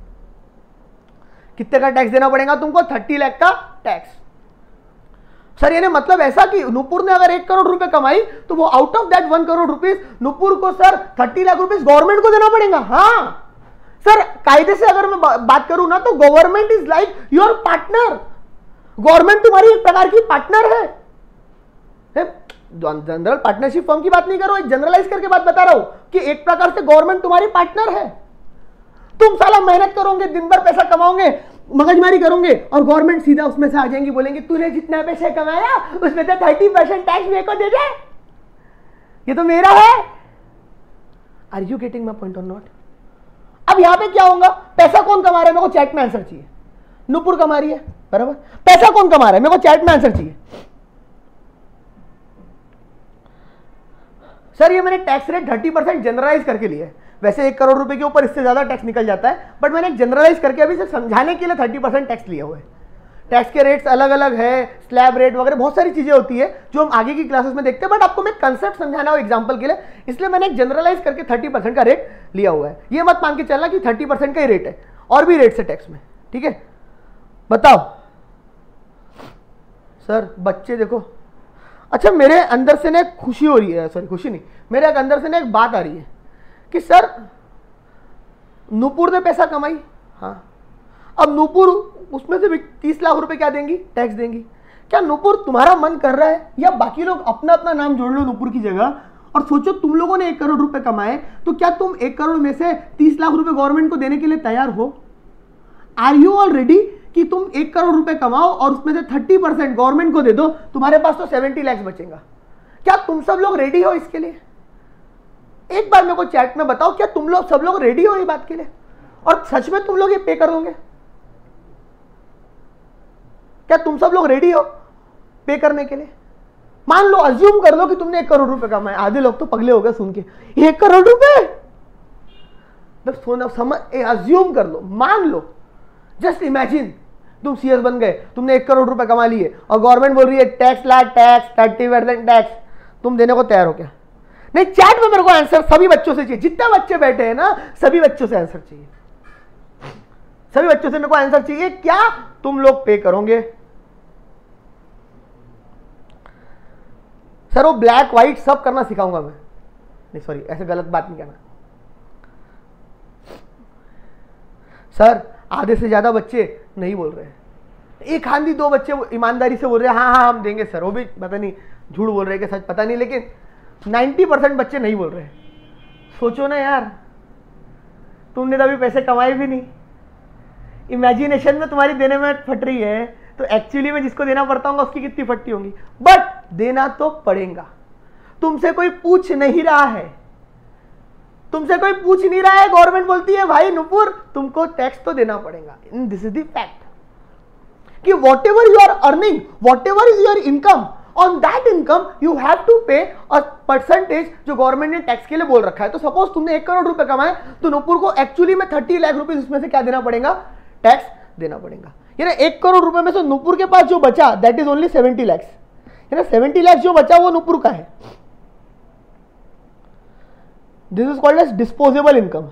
कितने का टैक्स देना पड़ेगा तुमको? 30 लाख का टैक्स। सर यानी मतलब ऐसा कि नुपुर ने अगर 1 करोड़ रुपए कमाई तो वो out of that 1 crore rupees Nupur को सर 30 लाख रुपीज गवर्नमेंट को देना पड़ेगा। हाँ सर, कायदे से अगर मैं बात करूं ना तो government is like your partner. Government तुम्हारी एक प्रकार की पार्टनर है। जनरल पार्टनरशिप फर्म की बात नहीं कर रहा हूं, एक जनरलाइज करके बात बता रहा हूं कि एक प्रकार से गवर्नमेंट तुम्हारी पार्टनर है। तुम साला मेहनत करोगे, दिन भर पैसा कमाओगे, मगजमारी करोगे और गवर्नमेंट सीधा उसमें से आ जाएंगी, बोलेंगे तूने जितना पैसा कमाया उसमें से 30% टैक्स मेरे को दे दे, ये तो मेरा है। Are you getting my point और नॉट? अब यहां पे क्या होगा? पैसा कौन कमा रहा है? मेरे को चैट में आंसर चाहिए। नुपुर कमा रही है, बराबर। पैसा कौन कमा रहा है? मेरे को चैट में आंसर चाहिए। सर ये मैंने टैक्स रेट 30% जनरलाइज करके लिया है। वैसे 1 करोड़ रुपए के ऊपर इससे ज्यादा टैक्स निकल जाता है बट मैंने जनरलाइज करके अभी से समझाने के लिए 30% टैक्स लिया हुआ है। टैक्स के रेट्स अलग अलग है, स्लैब रेट वगैरह बहुत सारी चीजें होती है जो हम आगे की क्लासेस में देखते हैं बट आपको मैं कंसेप्ट समझाना हो एग्जांपल के लिए, इसलिए मैंने जनरलाइज करके 30% का रेट लिया हुआ है। ये मत मान के चलना कि 30% का ही रेट है, और भी रेट्स है टैक्स में, ठीक है। बताओ सर, बच्चे देखो, अच्छा मेरे अंदर से ना खुशी हो रही है, सॉरी खुशी नहीं, मेरे अंदर से ना एक बात आ रही है कि सर नुपुर ने पैसा कमाई, हाँ, अब नुपुर उसमें से भी 30 लाख रुपए क्या देंगी? टैक्स देंगी। क्या नुपुर तुम्हारा मन कर रहा है या बाकी लोग अपना अपना नाम जोड़ लो नुपुर की जगह और सोचो तुम लोगों ने 1 करोड़ रुपए कमाए तो क्या तुम 1 करोड़ में से 30 लाख रुपए गवर्नमेंट को देने के लिए तैयार हो? आर यू ऑल रेडी कि तुम 1 करोड़ रुपए कमाओ और उसमें से 30% गवर्नमेंट को दे दो, तुम्हारे पास तो 70 लाख बचेगा। क्या तुम सब लोग रेडी हो इसके लिए? एक बार मेरे को चैट में बताओ, क्या तुम लोग सब लोग रेडी हो ये बात के लिए? और सच में तुम लोग ये पे कर दोगे? क्या तुम सब लोग रेडी हो पे करने के लिए? मान लो, अज्यूम कर लो कि तुमने 1 करोड़ रुपए कमाए। आधे लोग तो पगले हो गए सुन के, 1 करोड़ रुपए, समझ, अज्यूम कर लो, मान लो, जस्ट इमेजिन तुम सीएस बन गए, तुमने 1 करोड़ रुपए कमा लिए और गवर्नमेंट बोल रही है टैक्स ला, टैक्स 30% टैक्स, तुम देने को तैयार हो क्या? नहीं, चैट में मेरे को आंसर सभी बच्चों से चाहिए, जितने बच्चे बैठे हैं ना सभी बच्चों से आंसर चाहिए, सभी बच्चों से मेरे को आंसर चाहिए। क्या तुम लोग पे करोगे? सर वो ब्लैक व्हाइट सब करना सिखाऊंगा मैं, नहीं सॉरी ऐसे गलत बात नहीं कहना। सर आधे से ज्यादा बच्चे नहीं बोल रहे हैं, एक आंधी 2 बच्चे ईमानदारी से बोल रहे हैं हाँ हाँ हम देंगे सर, वो भी पता नहीं झूठ बोल रहे हैं कि सच पता नहीं, लेकिन 90% बच्चे नहीं बोल रहे हैं। सोचो ना यार, तुमने तो अभी पैसे कमाए भी नहीं, इमेजिनेशन में तुम्हारी देने में फट रही है, तो एक्चुअली में जिसको देना पड़ता होगा उसकी कितनी फटती होंगी, बट देना तो पड़ेगा। तुमसे कोई पूछ नहीं रहा है, तुमसे कोई पूछ नहीं रहा है, गवर्नमेंट बोलती है भाई नुपुर तुमको टैक्स तो देना पड़ेगा। दिस इज द फैक्ट कि whatever you are earning, whatever is your income, on that income you have to pay a percentage जो गवर्नमेंट ने टैक्स के लिए बोल रखा है। तो सपोज तुमने 1 करोड़ रुपए कमाए तो नुपुर को एक्चुअली में 30 लाख रुपीज उसमें से क्या देना पड़ेगा? टैक्स देना पड़ेगा। यानी 1 करोड़ रुपए में से नुपुर के पास जो बचा दैट इज ओनली 70 लाख, यानी 70 लाख जो बचा वो नुपुर का है। This is called as disposable income.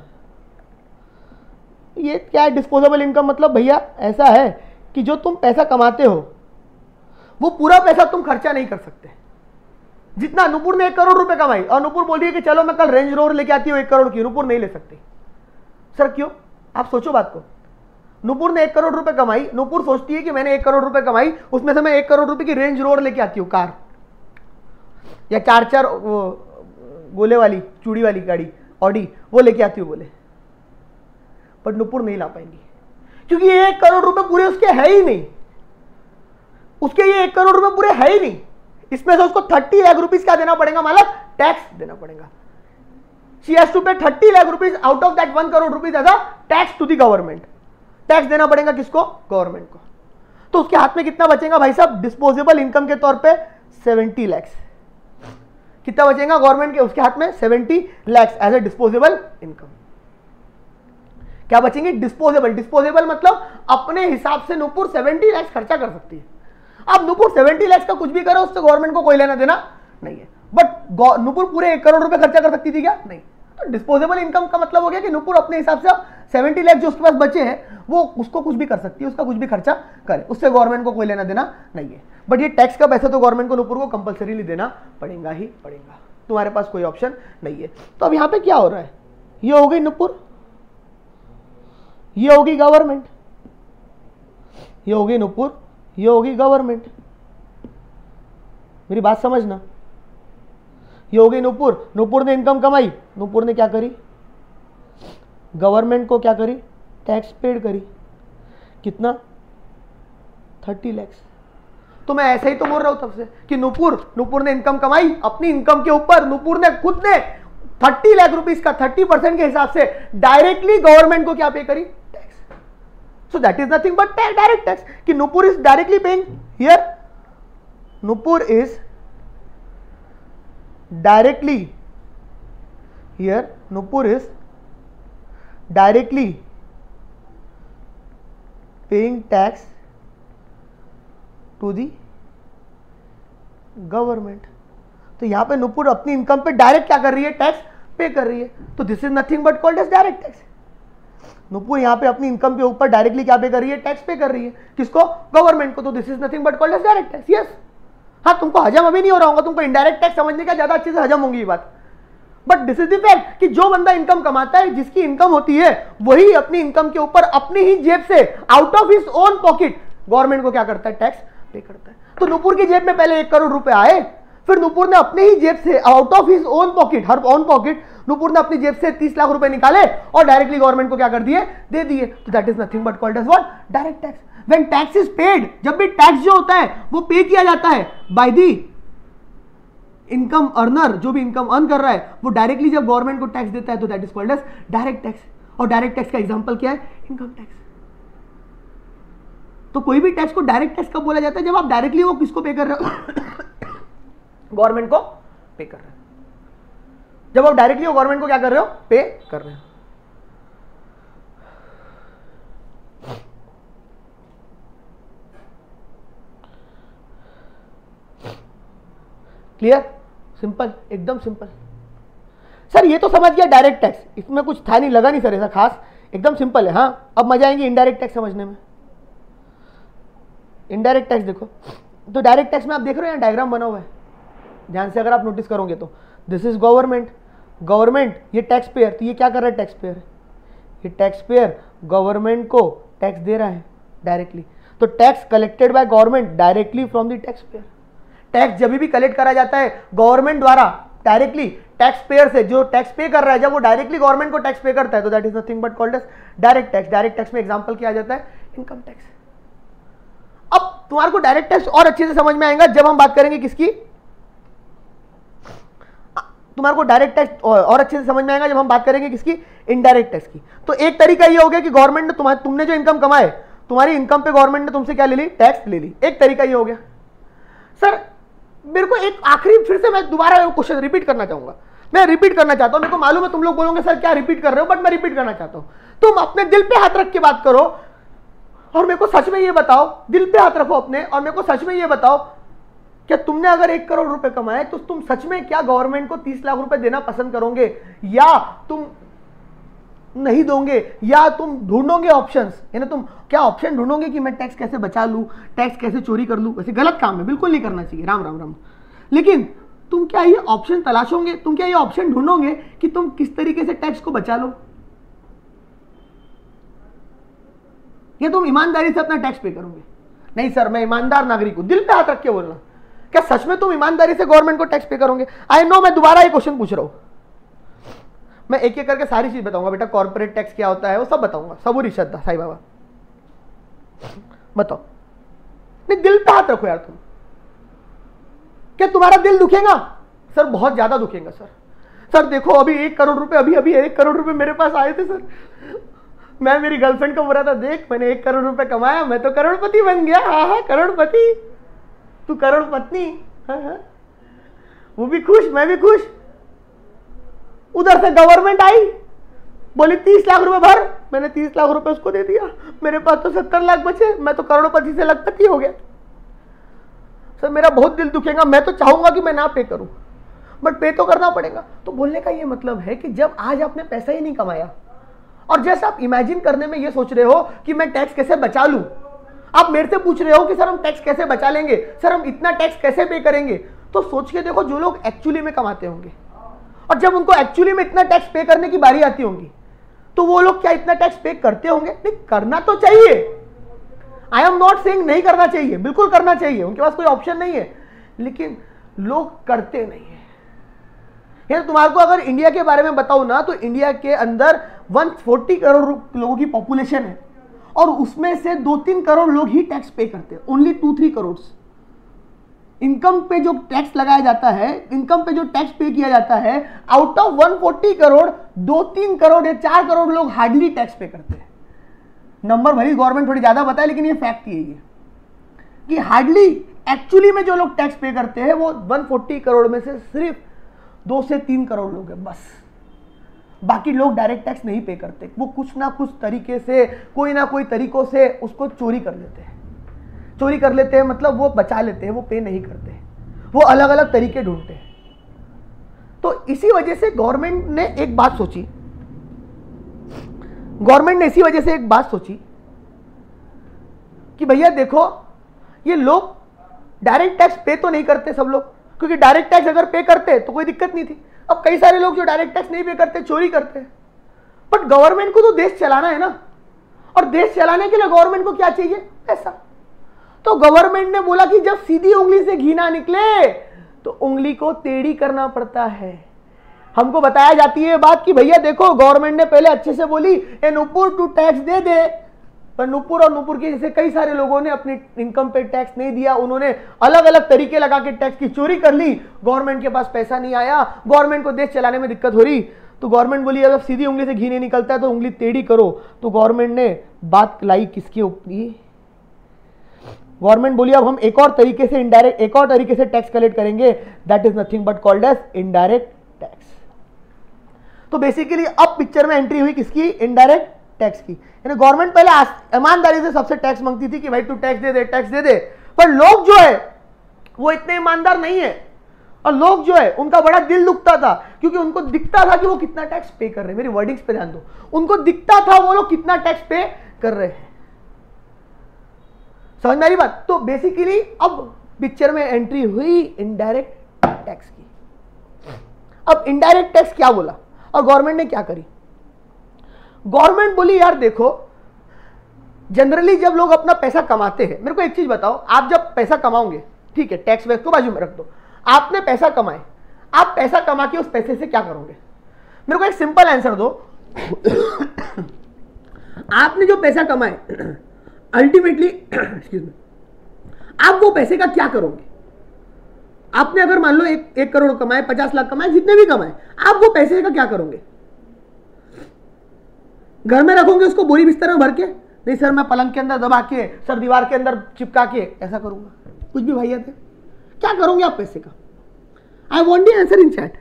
ये क्या है डिस्पोजेबल इनकम? मतलब भैया ऐसा है कि जो तुम पैसा कमाते हो वो पूरा पैसा तुम खर्चा नहीं कर सकते। जितना नुपुर ने 1 करोड़ रुपए कमाई और नुपुर बोल रही है कि चलो मैं कल रेंज रोवर लेके आती हूँ 1 करोड़ की, नुपुर नहीं ले सकती। सर क्यों? आप सोचो बात को। नुपुर ने 1 करोड़ रुपए कमाई, नुपुर सोचती है कि मैंने 1 करोड़ रुपए कमाई, उसमें से मैं 1 करोड़ रुपए की रेंज रोवर लेके आती हूँ, कार, या 4 गोले वाली चूड़ी वाली गाड़ी ऑडी, वो लेके आती हूँ बोले, बट नुपुर नहीं ला पाएंगी क्योंकि ये 1 करोड़ रुपए पूरे उसके है ही नहीं। उसके ये 1 करोड़ रुपए पूरे है ही नहीं। इसमें से उसको 30 लाख रुपीस क्या देना पड़ेगा? मतलब टैक्स देना पड़ेगा। She has to pay 30 lakh rupees out of that 1 crore rupees as a tax to the government। Tax देना पड़ेगा किसको? गवर्नमेंट को। तो उसके हाथ में कितना बचेगा भाई साहब डिस्पोजेबल इनकम के तौर पे? 70 लैक्स। कितना बचेगा गवर्नमेंट के उसके हाथ में? 70 lakhs as a disposable income. क्या बचेंगे? डिस्पोजेबल। डिस्पोजेबल मतलब अपने हिसाब से नुपुर 70 लैक्स खर्चा कर सकती है। अब नुपुर 70 लैक्स का कुछ भी करो उससे गवर्नमेंट को कोई लेना देना नहीं है, बट नुपुर पूरे 1 करोड़ रुपए खर्चा कर सकती थी क्या? नहीं। तो डिस्पोजेबल इनकम का मतलब हो गया कि नुपुर अपने हिसाब से 70 लाख जो उसके पास बचे हैं वो उसको कुछ भी कर सकती है, उसका कुछ भी खर्चा करे, उससे गवर्नमेंट को कोई लेना देना नहीं है। बट ये टैक्स का पैसा तो गवर्नमेंट को नुपुर को कंपलसरीली देना पड़ेगा ही पड़ेगा, तुम्हारे पास कोई ऑप्शन नहीं है। तो अब यहाँ पे क्या हो रहा है? ये हो गई नुपुर, ये होगी गवर्नमेंट, ये होगी नुपुर, ये होगी गवर्नमेंट। मेरी बात समझना, ये हो गई नुपुर। नुपुर ने इनकम कमाई, नुपुर ने क्या करी? गवर्नमेंट को क्या करी? टैक्स पेड करी। कितना? 30 लैक्स। तो मैं ऐसे ही तो बोल रहा हूं तब से कि नुपुर ने इनकम कमाई, अपनी इनकम के ऊपर नुपुर ने खुद ने 30 लाख रुपीस का 30% के हिसाब से डायरेक्टली गवर्नमेंट को क्या पे करी? Tax. So that is nothing but direct tax. कि Nupur is directly paying here, Nupur is directly here, Nupur is directly paying tax to the government। तो यहां पे नुपुर अपनी इनकम पे डायरेक्ट क्या कर रही है? टैक्स पे कर रही है। तो this is nothing but called as direct tax. Nupur यहां पे अपनी इनकम के ऊपर डायरेक्टली क्या पे कर रही है? टैक्स पे कर रही है। किसको? गवर्नमेंट को। तो this is nothing but called as direct tax. Yes, हाँ, तुमको हजम अभी नहीं हो रहा होगा, तुमको इनडायरेक्ट टैक्स समझने का ज्यादा अच्छे से हजम होंगी ये बात। But this is the fact कि जो बंदा इनकम कमाता है, जिसकी इनकम होती है, वही अपनी इनकम के ऊपर अपनी ही जेब से out of his own pocket government को क्या करता है? टैक्स पे करता है। तो नुपुर की जेब में पहले 1 करोड़ रुपए आए, फिर नुपुर ने अपने ही जेब से out of his own pocket, her own pocket, Nupur ने अपनी जेब से 30 लाख रुपए निकाले और डायरेक्टली गवर्नमेंट को क्या कर दिए? दे दिए। तो that is nothing but called as what? Direct tax. When tax is paid, जब भी टैक्स जो होता है वो पे किया जाता है बाय दी इनकम अर्नर, जो भी इनकम अर्न कर रहा है वो डायरेक्टली जब गवर्नमेंट को टैक्स देता है तो that is called as direct tax. और डायरेक्ट टैक्स का एग्जांपल क्या है? Income tax. तो कोई भी टैक्स को डायरेक्ट टैक्स कब बोला जाता है? जब आप डायरेक्टली वो किसको पे कर रहे हो? गवर्नमेंट को पे कर रहे हो। जब आप डायरेक्टली वो गवर्नमेंट को क्या कर रहे हो? पे कर रहे हो। क्लियर? सिंपल, एकदम सिंपल। सर ये तो समझ गया डायरेक्ट टैक्स, इसमें कुछ था नहीं, लगा नहीं सर ऐसा खास, एकदम सिंपल है। हाँ, अब मजा आएंगे इनडायरेक्ट टैक्स समझने में। इनडायरेक्ट टैक्स देखो, तो डायरेक्ट टैक्स में आप देख रहे हो यहाँ डायग्राम बना हुआ है, ध्यान से अगर आप नोटिस करोगे तो दिस इज गवर्नमेंट, गवर्नमेंट ये टैक्स पेयर, तो ये क्या कर रहा है? Tax payer. ये टैक्स पेयर गवर्नमेंट को टैक्स दे रहा है डायरेक्टली। तो tax collected by government directly from the tax payer. Tax जब भी कलेक्ट करा जाता है गवर्नमेंट द्वारा डायरेक्टली टैक्स पेयर से, जो टैक्स पे कर रहा है, जब वो डायरेक्टली गवर्नमेंट को टैक्स पे करता है तो that is nothing but called as direct tax. Direct tax में एग्जांपल क्या आ जाता है? Income tax. अब तुम्हारे को डायरेक्ट टैक्स और अच्छे से समझ में आएगा जब हम बात करेंगे किसकी? तुम्हारे को डायरेक्ट टैक्स और अच्छे से समझ में आएगा जब हम बात करेंगे किसकी? इनडायरेक्ट टैक्स की। तो एक तरीका ये हो गया कि गवर्नमेंट ने तुमने जो इनकम कमाए, तुम्हारी इनकम पे गवर्नमेंट ने तुमसे क्या ले ली? टैक्स ले ली। एक तरीका ये हो गया। सर मेरे को एक आखिरी, फिर से मैं दोबारा क्वेश्चन रिपीट करना चाहूंगा, मैं रिपीट करना चाहता हूं। मेरे को मालूम है तुम लोग बोलोगे सर क्या रिपीट कर रहे हो, बट मैं रिपीट करना चाहता हूं। तुम अपने दिल पे हाथ रख के बात करो और मेरे को सच में ये बताओ, दिल पे हाथ रखो अपने और मेरे को सच में ये बताओ क्या तुमने अगर 1 करोड़ रुपए कमाए तो तुम सच में क्या गवर्नमेंट को 30 लाख रुपए देना पसंद करोगे, या तुम नहीं दोगे, या तुम ढूंढोगे ऑप्शंस, है ना, तुम क्या ऑप्शन ढूंढोगे कि मैं टैक्स कैसे बचा लूं, टैक्स कैसे चोरी कर लूं। वैसे गलत काम है, बिल्कुल नहीं करना चाहिए, राम राम राम। लेकिन तुम क्या ये ऑप्शन तलाशोगे, तुम क्या ये ऑप्शन ढूंढोगे कि तुम किस तरीके से टैक्स को बचा लो, या तुम ईमानदारी से अपना टैक्स पे करोगे? नहीं सर, मैं ईमानदार नागरिक हूं, दिल पे हाथ रख के बोलना, क्या सच में तुम ईमानदारी से गवर्नमेंट को टैक्स पे करोगे? आई नो मैं दोबारा ये क्वेश्चन पूछ रहा हूं, मैं एक एक करके सारी चीज बताऊंगा बेटा, कॉर्पोरेट टैक्स क्या होता है वो सब बताऊंगा, सबूरी श्रद्धा साईं बाबा। बताओ, नहीं दिल पे हाथ रखो यार तुम, क्या तुम्हारा दिल दुखेगा? सर बहुत ज्यादा दुखेगा सर। सर देखो अभी 1 करोड़ रुपए, अभी 1 करोड़ रुपए मेरे पास आए थे सर, मैं मेरी गर्लफ्रेंड को बोला था, देख मैंने 1 करोड़ रुपए कमाया, मैं तो करोड़पति बन गया। हाँ हाँ करोड़पति, तू करोड़पत्नी। हाँ हाँ, वो भी खुश, मैं भी खुश। उधर से गवर्नमेंट आई, बोली 30 लाख रुपए भर, मैंने 30 लाख रुपए उसको दे दिया, मेरे पास तो 70 लाख बचे, मैं तो करोड़पति से लखपति हो गया। सर मेरा बहुत दिल दुखेगा, मैं तो चाहूंगा कि मैं ना पे करूं, बट पे तो करना पड़ेगा। तो बोलने का ये मतलब है कि जब आज आपने पैसा ही नहीं कमाया, और जैसे आप इमेजिन करने में ये सोच रहे हो कि मैं टैक्स कैसे बचा लूं, आप मेरे से पूछ रहे हो कि सर हम टैक्स कैसे बचा लेंगे, सर हम इतना टैक्स कैसे पे करेंगे, तो सोच के देखो जो लोग एक्चुअली में कमाते होंगे, और जब उनको एक्चुअली में इतना टैक्स पे करने की बारी आती होगी, तो वो लोग क्या इतना टैक्स पे करते होंगे? नहीं, करना तो चाहिए। आई एम नॉट सेइंग नहीं करना चाहिए, बिल्कुल करना चाहिए, उनके पास कोई ऑप्शन नहीं है, लेकिन लोग करते नहीं है। यार तुम्हारे को अगर इंडिया के बारे में बताऊं ना, तो इंडिया के अंदर 140 करोड़ लोगों की पॉपुलेशन है, और उसमें से 2-3 करोड़ लोग ही टैक्स पे करते हैं, ओनली 2-3 करोड़। इनकम पे जो टैक्स लगाया जाता है, इनकम पे जो टैक्स पे किया जाता है, आउट ऑफ 140 करोड़ 2-3 करोड़ या 4 करोड़ लोग हार्डली टैक्स पे करते हैं। नंबर भली गवर्नमेंट थोड़ी ज्यादा बताए, लेकिन ये फैक्ट यही है कि हार्डली एक्चुअली में जो लोग टैक्स पे करते हैं वो 140 करोड़ में से सिर्फ 2 से 3 करोड़ लोग हैं बस। बाकी लोग डायरेक्ट टैक्स नहीं पे करते, वो कुछ ना कुछ तरीके से, कोई ना कोई तरीकों से उसको चोरी कर लेते हैं। चोरी कर लेते हैं मतलब वो बचा लेते हैं, वो पे नहीं करते, वो अलग अलग तरीके ढूंढते हैं। तो इसी वजह से गवर्नमेंट ने एक बात सोची, कि भैया देखो ये लोग डायरेक्ट टैक्स पे तो नहीं करते सब लोग, क्योंकि डायरेक्ट टैक्स अगर पे करते तो कोई दिक्कत नहीं थी। अब कई सारे लोग जो डायरेक्ट टैक्स नहीं पे करते, चोरी करते हैं, बट गवर्नमेंट को तो देश चलाना है ना, और देश चलाने के लिए गवर्नमेंट को क्या चाहिए? पैसा। तो गवर्नमेंट ने बोला कि जब सीधी उंगली से घी ना निकले तो उंगली को टेढ़ी करना पड़ता है। हमको बताया जाती है बात कि भैया देखो गवर्नमेंट ने पहले अच्छे से बोली ए नुपुर तू टैक्स दे दे, पर नुपुर और नुपुर के जैसे कई सारे लोगों ने अपनी इनकम पे टैक्स नहीं दिया, उन्होंने अलग अलग तरीके लगा के टैक्स की चोरी कर ली, गवर्नमेंट के पास पैसा नहीं आया, गवर्नमेंट को देश चलाने में दिक्कत हो रही, तो गवर्नमेंट बोली अगर सीधी उंगली से घी नहीं निकलता है तो उंगली टेढ़ी करो। तो गवर्नमेंट ने बात लाई किसके ऊपर? गवर्नमेंट बोली अब हम एक और तरीके से टैक्स कलेक्ट करेंगे, that is nothing but called as indirect tax. तो बेसिकली अब पिक्चर में एंट्री हुई किसकी? इनडायरेक्ट टैक्स की। यानी गवर्नमेंट पहले ईमानदारी से सबसे टैक्स मांगती थी कि भाई तू टैक्स दे दे, पर लोग जो है वो इतने ईमानदार नहीं है, और लोग जो है उनका बड़ा दिल दुखता था, क्योंकि उनको दिखता था कि वो कितना टैक्स पे कर रहे हैं। मेरी वर्डिंग्स पे ध्यान दो, उनको दिखता था वो लोग कितना टैक्स पे कर रहे हैं। समझ में आ रही बात? तो बेसिकली अब पिक्चर में एंट्री हुई इनडायरेक्ट टैक्स की। अब इनडायरेक्ट टैक्स क्या बोला और गवर्नमेंट ने क्या करी? गवर्नमेंट बोली यार देखो जनरली जब लोग अपना पैसा कमाते हैं, मेरे को एक चीज बताओ, आप जब पैसा कमाओगे, ठीक है टैक्स वैक्स को बाजू में रख दो, आपने पैसा कमाए, आप पैसा कमा के उस पैसे से क्या करोगे? मेरे को एक सिंपल आंसर दो। आपने जो पैसा कमाए अल्टीमेटली एक्सक्यूज मी, आप वो पैसे का क्या करोगे? आपने अगर मान लो 1 करोड़ कमाए, 50 लाख कमाए, जितने भी कमाए, आप वो पैसे का क्या करोगे? घर में रखोगे उसको बोरी बिस्तर में भर के? नहीं सर मैं पलंग के अंदर दबा के, सर दीवार के अंदर चिपका के ऐसा करूंगा। कुछ भी भैया थे, क्या करोगे आप पैसे का? I want the answer in chat.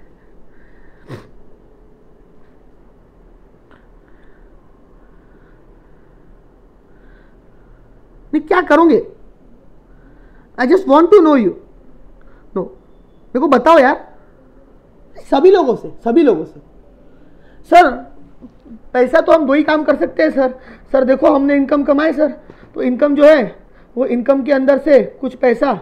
क्या करोगे? I just want to know you know, मेरे को बताओ यार, सभी लोगों से सर पैसा तो हम दो ही काम कर सकते हैं सर देखो हमने इनकम कमाए सर, तो इनकम जो है वो इनकम के अंदर से कुछ पैसा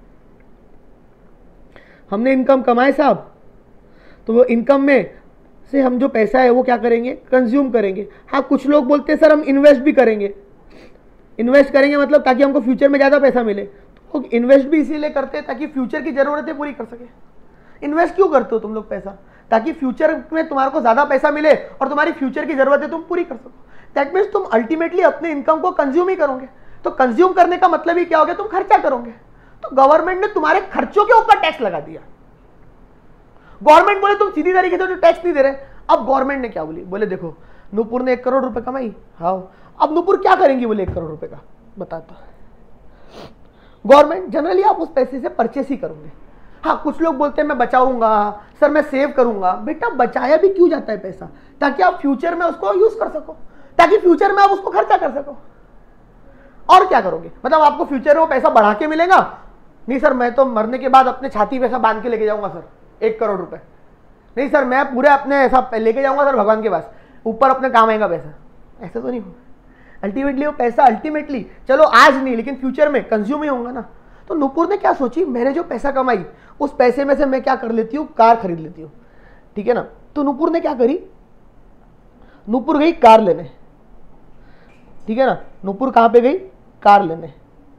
हमने इनकम कमाए साहब, तो वो इनकम में से हम जो पैसा है वो क्या करेंगे, कंज्यूम करेंगे। हाँ, कुछ लोग बोलते हैं सर हम इन्वेस्ट भी करेंगे, इन्वेस्ट करेंगे मतलब ताकि हमको फ्यूचर में ज़्यादा पैसा मिले। तो इन्वेस्ट भी इसीलिए करते हैं ताकि फ्यूचर की ज़रूरतें पूरी कर सके। इन्वेस्ट क्यों करते हो तुम लोग पैसा? ताकि फ्यूचर में तुम्हारे को ज़्यादा पैसा मिले और तुम्हारी फ्यूचर की ज़रूरतें तुम पूरी कर सको। दैट मीन्स तुम अल्टीमेटली अपने इनकम को कंज्यूम ही करोगे। तो कंज्यूम करने का मतलब ही क्या हो गया, तुम खर्चा करोगे। तो गवर्नमेंट ने तुम्हारे खर्चों के ऊपर टैक्स लगा दिया। गवर्नमेंट बोले तुम सीधी तरीके से तो टैक्स नहीं दे रहे। अब गवर्नमेंट ने क्या बोले देखो नूपुर ने 1 करोड़ रुपए कमाई, हाँ अब नूपुर क्या करेंगी बोले 1 करोड़ रुपए का, बताता गवर्नमेंट जनरली आप उस पैसे से परचेस ही करोगे। हाँ, कुछ लोग बोलते हैं मैं बचाऊंगा सर, मैं सेव करूंगा। बेटा बचाया भी क्यों जाता है पैसा? ताकि आप फ्यूचर में उसको यूज कर सको, ताकि फ्यूचर में आप उसको खर्चा कर सको। और क्या करोगे, मतलब आपको फ्यूचर में वो पैसा बढ़ा के मिलेगा? नहीं सर, मैं तो मरने के बाद अपने छाती पे ऐसा बांध के लेके जाऊंगा सर 1 करोड़ रुपए। नहीं सर, मैं पूरे अपने ऐसा लेके जाऊंगा सर भगवान के पास, ऊपर अपने काम आएगा पैसा। ऐसा तो नहीं होगा। अल्टीमेटली वो पैसा अल्टीमेटली चलो आज नहीं लेकिन फ्यूचर में कंज्यूम ही होगा ना। तो नूपुर ने क्या सोची, मैंने जो पैसा कमाई उस पैसे में से मैं क्या कर लेती हूँ, कार खरीद लेती हूँ, ठीक है ना। तो नूपुर ने क्या करी, नूपुर गई कार लेने, ठीक है ना। नूपुर कहां पे गई, कार लेने।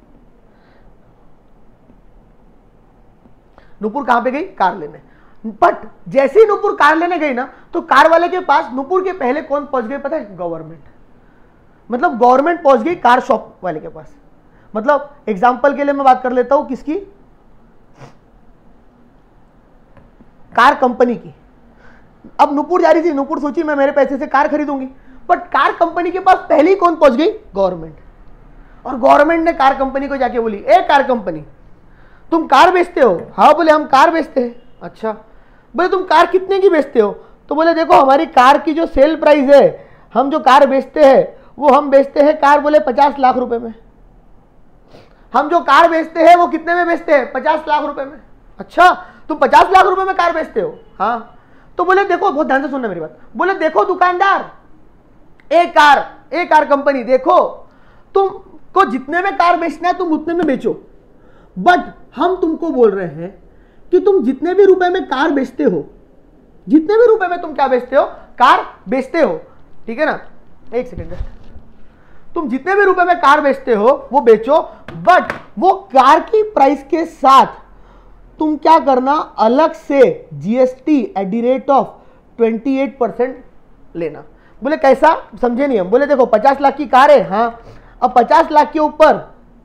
नूपुर कहां पे गई, कार लेने। बट जैसे ही नूपुर कार लेने गई ना, तो कार वाले के पास नूपुर के पहले कौन पहुंच गए पता है, गवर्नमेंट। मतलब गवर्नमेंट पहुंच गई कार शॉप वाले के पास। मतलब एग्जांपल के लिए मैं बात कर लेता हूं किसकी, कार कंपनी की। अब नूपुर जा रही थी, नूपुर सोची मैं मेरे पैसे से कार खरीदूंगी, बट कार कंपनी के पास पहले ही कौन पहुंच गई, गवर्नमेंट। और गवर्नमेंट ने कार कंपनी को जाके बोली, ए कार कंपनी तुम कार बेचते हो? हाँ बोले हम कार बेचते हैं। अच्छा, बोले तुम कार कितने की बेचते हो? तो बोले देखो हमारी कार की जो सेल प्राइस है, हम जो कार बेचते हैं वो हम बेचते हैं कार बोले 50 लाख रुपए में। हम जो कार बेचते हैं वो कितने में बेचते हैं, 50 लाख रुपए में। अच्छा, तुम 50 लाख रुपए में कार बेचते हो? हाँ। तो बोले देखो, बहुत ध्यान से सुनना मेरी बात, बोले देखो दुकानदार, एक कार कंपनी, देखो तुमको जितने में कार बेचना है तुम उतने में बेचो, बट हम तुमको बोल रहे हैं कि तुम जितने भी रुपए में कार बेचते हो, जितने भी रुपए में तुम क्या बेचते हो, कार बेचते हो, ठीक है ना। एक सेकेंड, तुम जितने भी रुपए में कार बेचते हो वो बेचो, बट वो कार की प्राइस के साथ तुम क्या करना, अलग से GST at the rate of 28% लेना। बोले कैसा, समझे नहीं हम। बोले देखो 50 लाख की कार है, हाँ, अब 50 लाख के ऊपर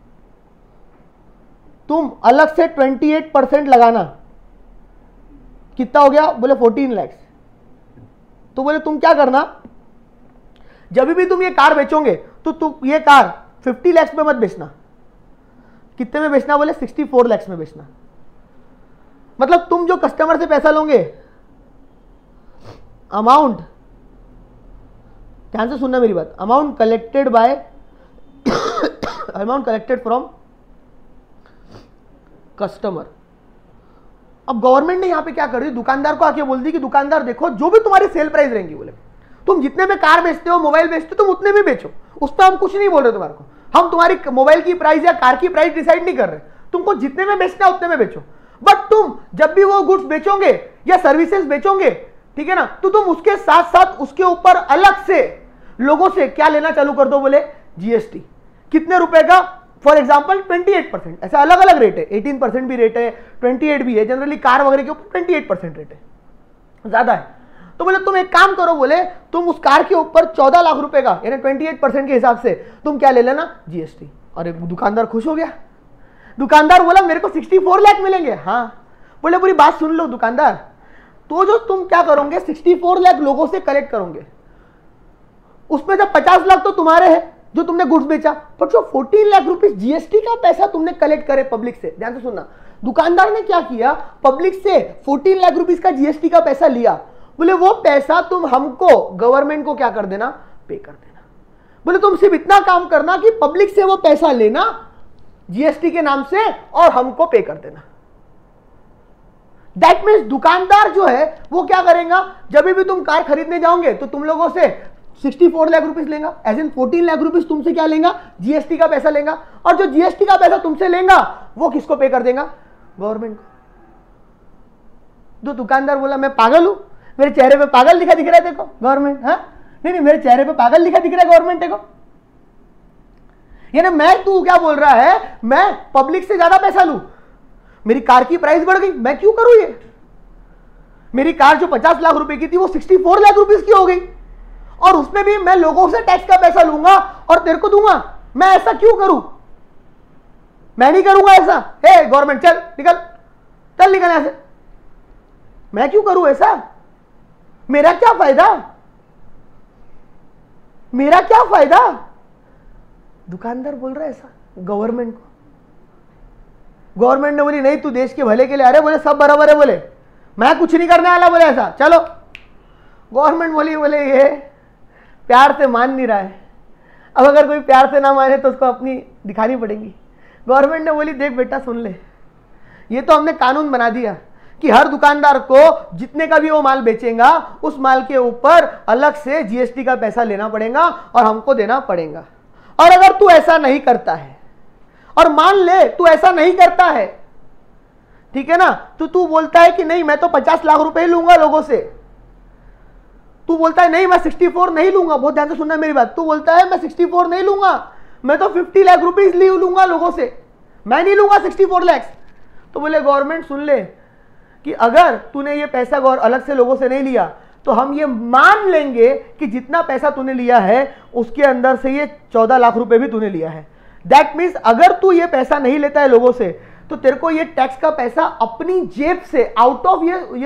तुम अलग से 28% लगाना, कितना हो गया, बोले 14 लाख। तो बोले तुम क्या करना, जब भी तुम ये कार बेचोगे तो तुम ये कार 50 लाख में मत बेचना। कितने में बेचना, बोले 64 लाख में बेचना। मतलब तुम जो कस्टमर से पैसा लोगे, अमाउंट, ध्यान से सुनना मेरी बात, amount collected by amount collected from customer. अब गवर्नमेंट ने यहां पे क्या कर दी, दुकानदार को आके बोल दी कि दुकानदार देखो जो भी तुम्हारी सेल प्राइस रहेंगी, बोले तुम जितने में कार बेचते हो, मोबाइल बेचते हो, तुम उतने में बेचो, उस पर हम कुछ नहीं बोल रहे तुम्हारे को। हम तुम्हारी मोबाइल की प्राइस या कार की प्राइस डिसाइड नहीं कर रहे, तुमको जितने में बेचना है उतने में बेचो। बट तुम जब भी वो गुड्स बेचोगे या सर्विसेज बेचोगे, ठीक है ना, तो तुम उसके साथ साथ उसके ऊपर अलग से लोगों से क्या लेना चालू कर दो, बोले जीएसटी। कितने रुपए का, फॉर एग्जाम्पल 28%, ऐसा अलग अलग रेट है, 18% भी रेट है, 28 भी है, जनरली कार वगैरह के ऊपर 28% रेट है, ज्यादा है। तो बोले तुम एक काम करो, बोले तुम उस कार के ऊपर 14 लाख रुपए का यानी 28% के हिसाब से तुम क्या ले लेना, जीएसटी। और दुकानदार खुश हो गया। दुकानदार बोला मेरे को 64 लाख मिलेंगे। हाँ, बोले पूरी बात सुन लो दुकानदार, तो जो तुम क्या करोगे, 64 लाख लोगों से कलेक्ट करोगे, उसमें जब 50 लाख तो तुम्हारे हैं जो तुमने गुड्स बेचा, पर जो 14 लाख रुपीस जीएसटी का पैसा तुमने कलेक्ट करे पब्लिक से, ध्यान से सुनना, दुकानदार ने क्या किया, पब्लिक से 14 लाख रुपीस का जीएसटी का पैसा लिया। बोले वो पैसा तुम हमको, गवर्नमेंट को क्या कर देना, पे कर देना। बोले तुम सिर्फ इतना काम करना कि पब्लिक से वो पैसा लेना जीएसटी के नाम से और हमको पे कर देना। दैट मीन्स दुकानदार जो है वो क्या करेगा, जब भी तुम कार खरीदने जाओगे तो तुम लोगों से 64 लाख रुपीस लेगा, एज इन 14 लाख रुपीस तुमसे क्या लेगा, जीएसटी का पैसा लेगा। और जो जीएसटी का पैसा तुमसे लेगा वो किसको पे कर देगा, गवर्नमेंट को। जो दुकानदार बोला मैं पागल हूं, मेरे चेहरे पे पागल लिखा दिख रहा है देखो गवर्नमेंट, हाँ नहीं मेरे चेहरे पे पागल लिखा दिख रहा है गवर्नमेंट देखो, यानी मैं, तू क्या बोल रहा है, मैं पब्लिक से ज्यादा पैसा लूं, मेरी कार की प्राइस बढ़ गई, मैं क्यों करूं ये, मेरी कार जो 50 लाख रुपए की थी वो 64 लाख रुपीस की हो गई, और उसमें भी मैं लोगों से टैक्स का पैसा लूंगा और तेरे को दूंगा, मैं ऐसा क्यों करूं, मैं नहीं करूंगा ऐसा, हे गवर्नमेंट चल निकल, चल निकल यहां से, मैं क्यों करूं ऐसा, मेरा क्या फायदा, मेरा क्या फायदा। दुकानदार बोल रहा है ऐसा गवर्नमेंट को, गवर्नमेंट ने बोली नहीं तू देश के भले के लिए, अरे बोले सब बराबर है, बोले मैं कुछ नहीं करने वाला, बोले ऐसा चलो। गवर्नमेंट बोले ये प्यार से मान नहीं रहा है, अब अगर कोई प्यार से ना माने तो उसको अपनी दिखानी पड़ेगी। गवर्नमेंट ने बोली देख बेटा सुन ले, ये तो हमने कानून बना दिया कि हर दुकानदार को जितने का भी वो माल बेचेगा उस माल के ऊपर अलग से जीएसटी का पैसा लेना पड़ेगा और हमको देना पड़ेगा। और अगर तू ऐसा नहीं करता है, और मान ले तू ऐसा नहीं करता है, ठीक है ना, तो तू बोलता है कि नहीं मैं तो 50 लाख रुपए लूंगा लोगों से, तू बोलता है नहीं मैं 64 नहीं लूंगा, बहुत ध्यान से सुनना मेरी बात, तू बोलता है मैं 64 नहीं लूंगा, मैं तो 50 लाख रुपीस लूंगा लोगों से, मैं नहीं लूंगा 64 लाख। तो बोले गवर्नमेंट सुन ले कि अगर तूने ये पैसा अलग से लोगों से नहीं लिया तो हम ये मान लेंगे कि जितना पैसा तूने लिया है उसके अंदर से ये 14 लाख रुपए भी तूने लिया है। दैट मीन्स अगर तू ये पैसा नहीं लेता है लोगों से तो तेरे को ये टैक्स का पैसा अपनी जेब से out of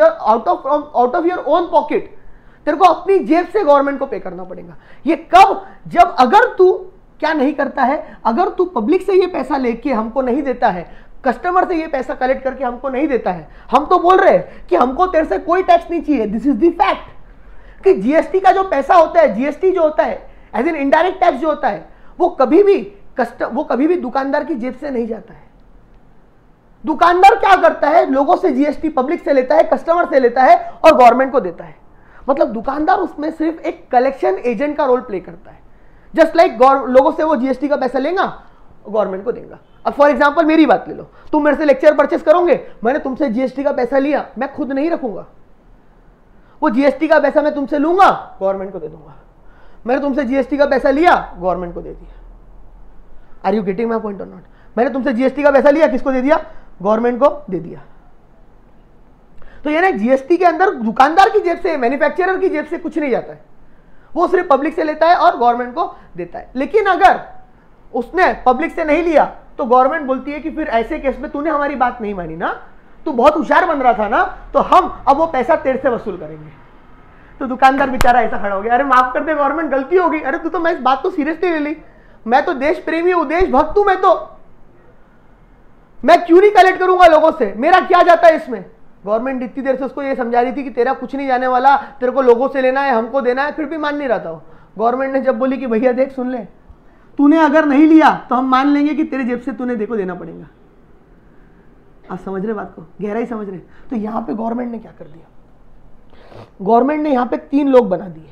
your own pocket, तेरे को अपनी जेब से गवर्नमेंट को पे करना पड़ेगा। ये कब, जब अगर तू क्या नहीं करता है, अगर तू पब्लिक से ये पैसा लेके हमको नहीं देता है, कस्टमर से ये पैसा कलेक्ट करके हमको नहीं देता है, हम तो बोल रहे हैं कि हमको तेरे से कोई टैक्स नहीं चाहिए, दिस इज द फैक्ट कि जीएसटी का जो पैसा होता है, जीएसटी जो होता है एज एन इनडायरेक्ट टैक्स जो होता है वो कभी भी दुकानदार की जेब से नहीं जाता है। दुकानदार क्या करता है, लोगों से जीएसटी पब्लिक से लेता है, कस्टमर से लेता है और गवर्नमेंट को देता है। मतलब दुकानदार उसमें सिर्फ एक कलेक्शन एजेंट का रोल प्ले करता है। जस्ट लाइक लोगों से वो जीएसटी का पैसा लेगा, गवर्नमेंट को देगा। अब फॉर एग्जांपल मेरी बात ले लो, तुम मेरे से लेक्चर परचेस करोगे, मैंने तुमसे जीएसटी का पैसा लिया, मैं खुद नहीं रखूंगा, वो जीएसटी का पैसा मैं तुमसे लूंगा, गवर्नमेंट को दे दूंगा। मैंने तुमसे जीएसटी का पैसा लिया, गवर्नमेंट को दे दिया। Are you getting my point और नॉट? मैंने तुमसे जीएसटी का पैसा लिया, किसको दे दिया, गवर्नमेंट को दे दिया। तो ये ना जीएसटी के अंदर दुकानदार की जेब से, मैन्युफैक्चरर की जेब से कुछ नहीं जाता है, वो सिर्फ पब्लिक से लेता है और गवर्नमेंट को देता है। लेकिन अगर उसने पब्लिक से नहीं लिया तो गवर्नमेंट बोलती है कि फिर ऐसे केस में तूने हमारी बात नहीं मानी ना, तू बहुत होशियार बन रहा था ना, तो हम अब वो पैसा तेरे से वसूल करेंगे। तो दुकानदार बेचारा ऐसा खड़ा हो गया, अरे माफ कर दे गवर्नमेंट, गलती हो गई। अरे तू तो, मैं इस बात को सीरियसली ले ली, मैं तो देश प्रेमी हूं, देशभक्त हूं, मैं क्यों नहीं कलेक्ट करूंगा लोगों से, मेरा क्या जाता है इसमें। गवर्नमेंट इतनी देर से उसको ये समझा रही थी कि तेरा कुछ नहीं जाने वाला, तेरे को लोगों से लेना है, हमको देना है, फिर भी मान नहीं रहा था। गवर्नमेंट ने जब बोली कि भैया देख सुन ले, तूने अगर नहीं लिया तो हम मान लेंगे कि तेरे जेब से तूने देखो देना पड़ेगा। आप समझ रहे बात को, गहराई समझ रहे। तो यहां पे गवर्नमेंट ने क्या कर दिया, गवर्नमेंट ने यहां पे 3 लोग बना दिए।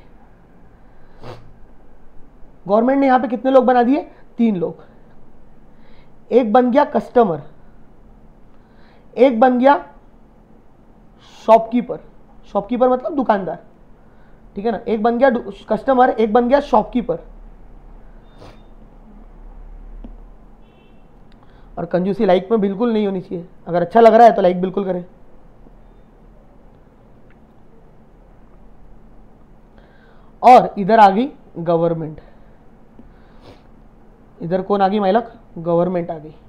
गवर्नमेंट ने यहां पे कितने लोग बना दिए, 3 लोग। एक बन गया कस्टमर, एक बन गया शॉपकीपर, शॉपकीपर मतलब दुकानदार, ठीक है ना, एक बन गया कस्टमर, एक बन गया शॉपकीपर। और कंजूसी लाइक में बिल्कुल नहीं होनी चाहिए, अगर अच्छा लग रहा है तो लाइक बिल्कुल करें। और इधर आ गई गवर्नमेंट, इधर कौन आ गई माइलक, गवर्नमेंट आ गई।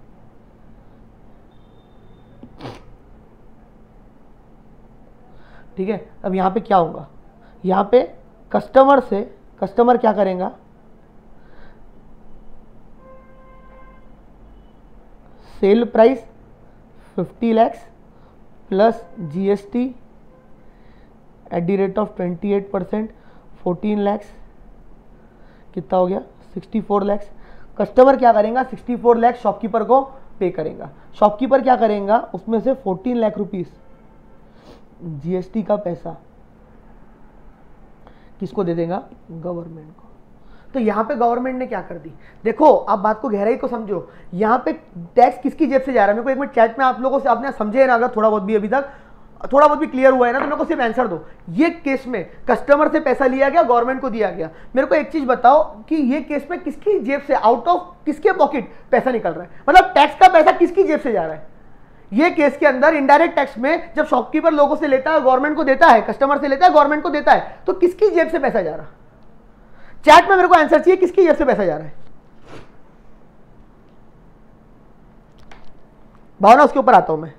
ठीक है, अब यहां पे क्या होगा, यहां पे कस्टमर से, कस्टमर क्या करेगा, sale price 50 lakh plus GST at the rate of 28%, 14 lakh, कितना हो गया, 64 लाख। कस्टमर क्या करेगा, 64 लाख शॉपकीपर को पे करेगा। शॉपकीपर क्या करेगा, उसमें से 14 लाख रुपीस जीएसटी का पैसा किसको दे देगा? गवर्नमेंट को। तो यहां पे गवर्नमेंट ने क्या कर दी, देखो आप बात को गहराई को समझो, यहां पे टैक्स किसकी जेब से जा रहा है? मेरे को एक मिनट चैट में आप लोगों से आपने समझे ना, अगर थोड़ा बहुत भी अभी तक थोड़ा बहुत भी क्लियर हुआ है ना, तो मेरे को सिर्फ आंसर दो। ये केस में कस्टमर से पैसा लिया गया, गवर्नमेंट को दिया गया। मेरे को एक चीज बताओ कि ये केस में किसकी जेब से, आउट ऑफ किसके पॉकेट पैसा निकल रहा है? मतलब टैक्स का पैसा किसकी जेब से जा रहा है? ये केस के अंदर इनडायरेक्ट टैक्स में जब शॉपकीपर लोगों से लेता है, गवर्नमेंट को देता है, कस्टमर से लेता है, गवर्नमेंट को देता है, तो किसकी जेब से पैसा जा रहा है? चैट में मेरे को आंसर चाहिए, किसकी जेब से पैसा जा रहा है? भावना, उसके ऊपर आता हूं मैं।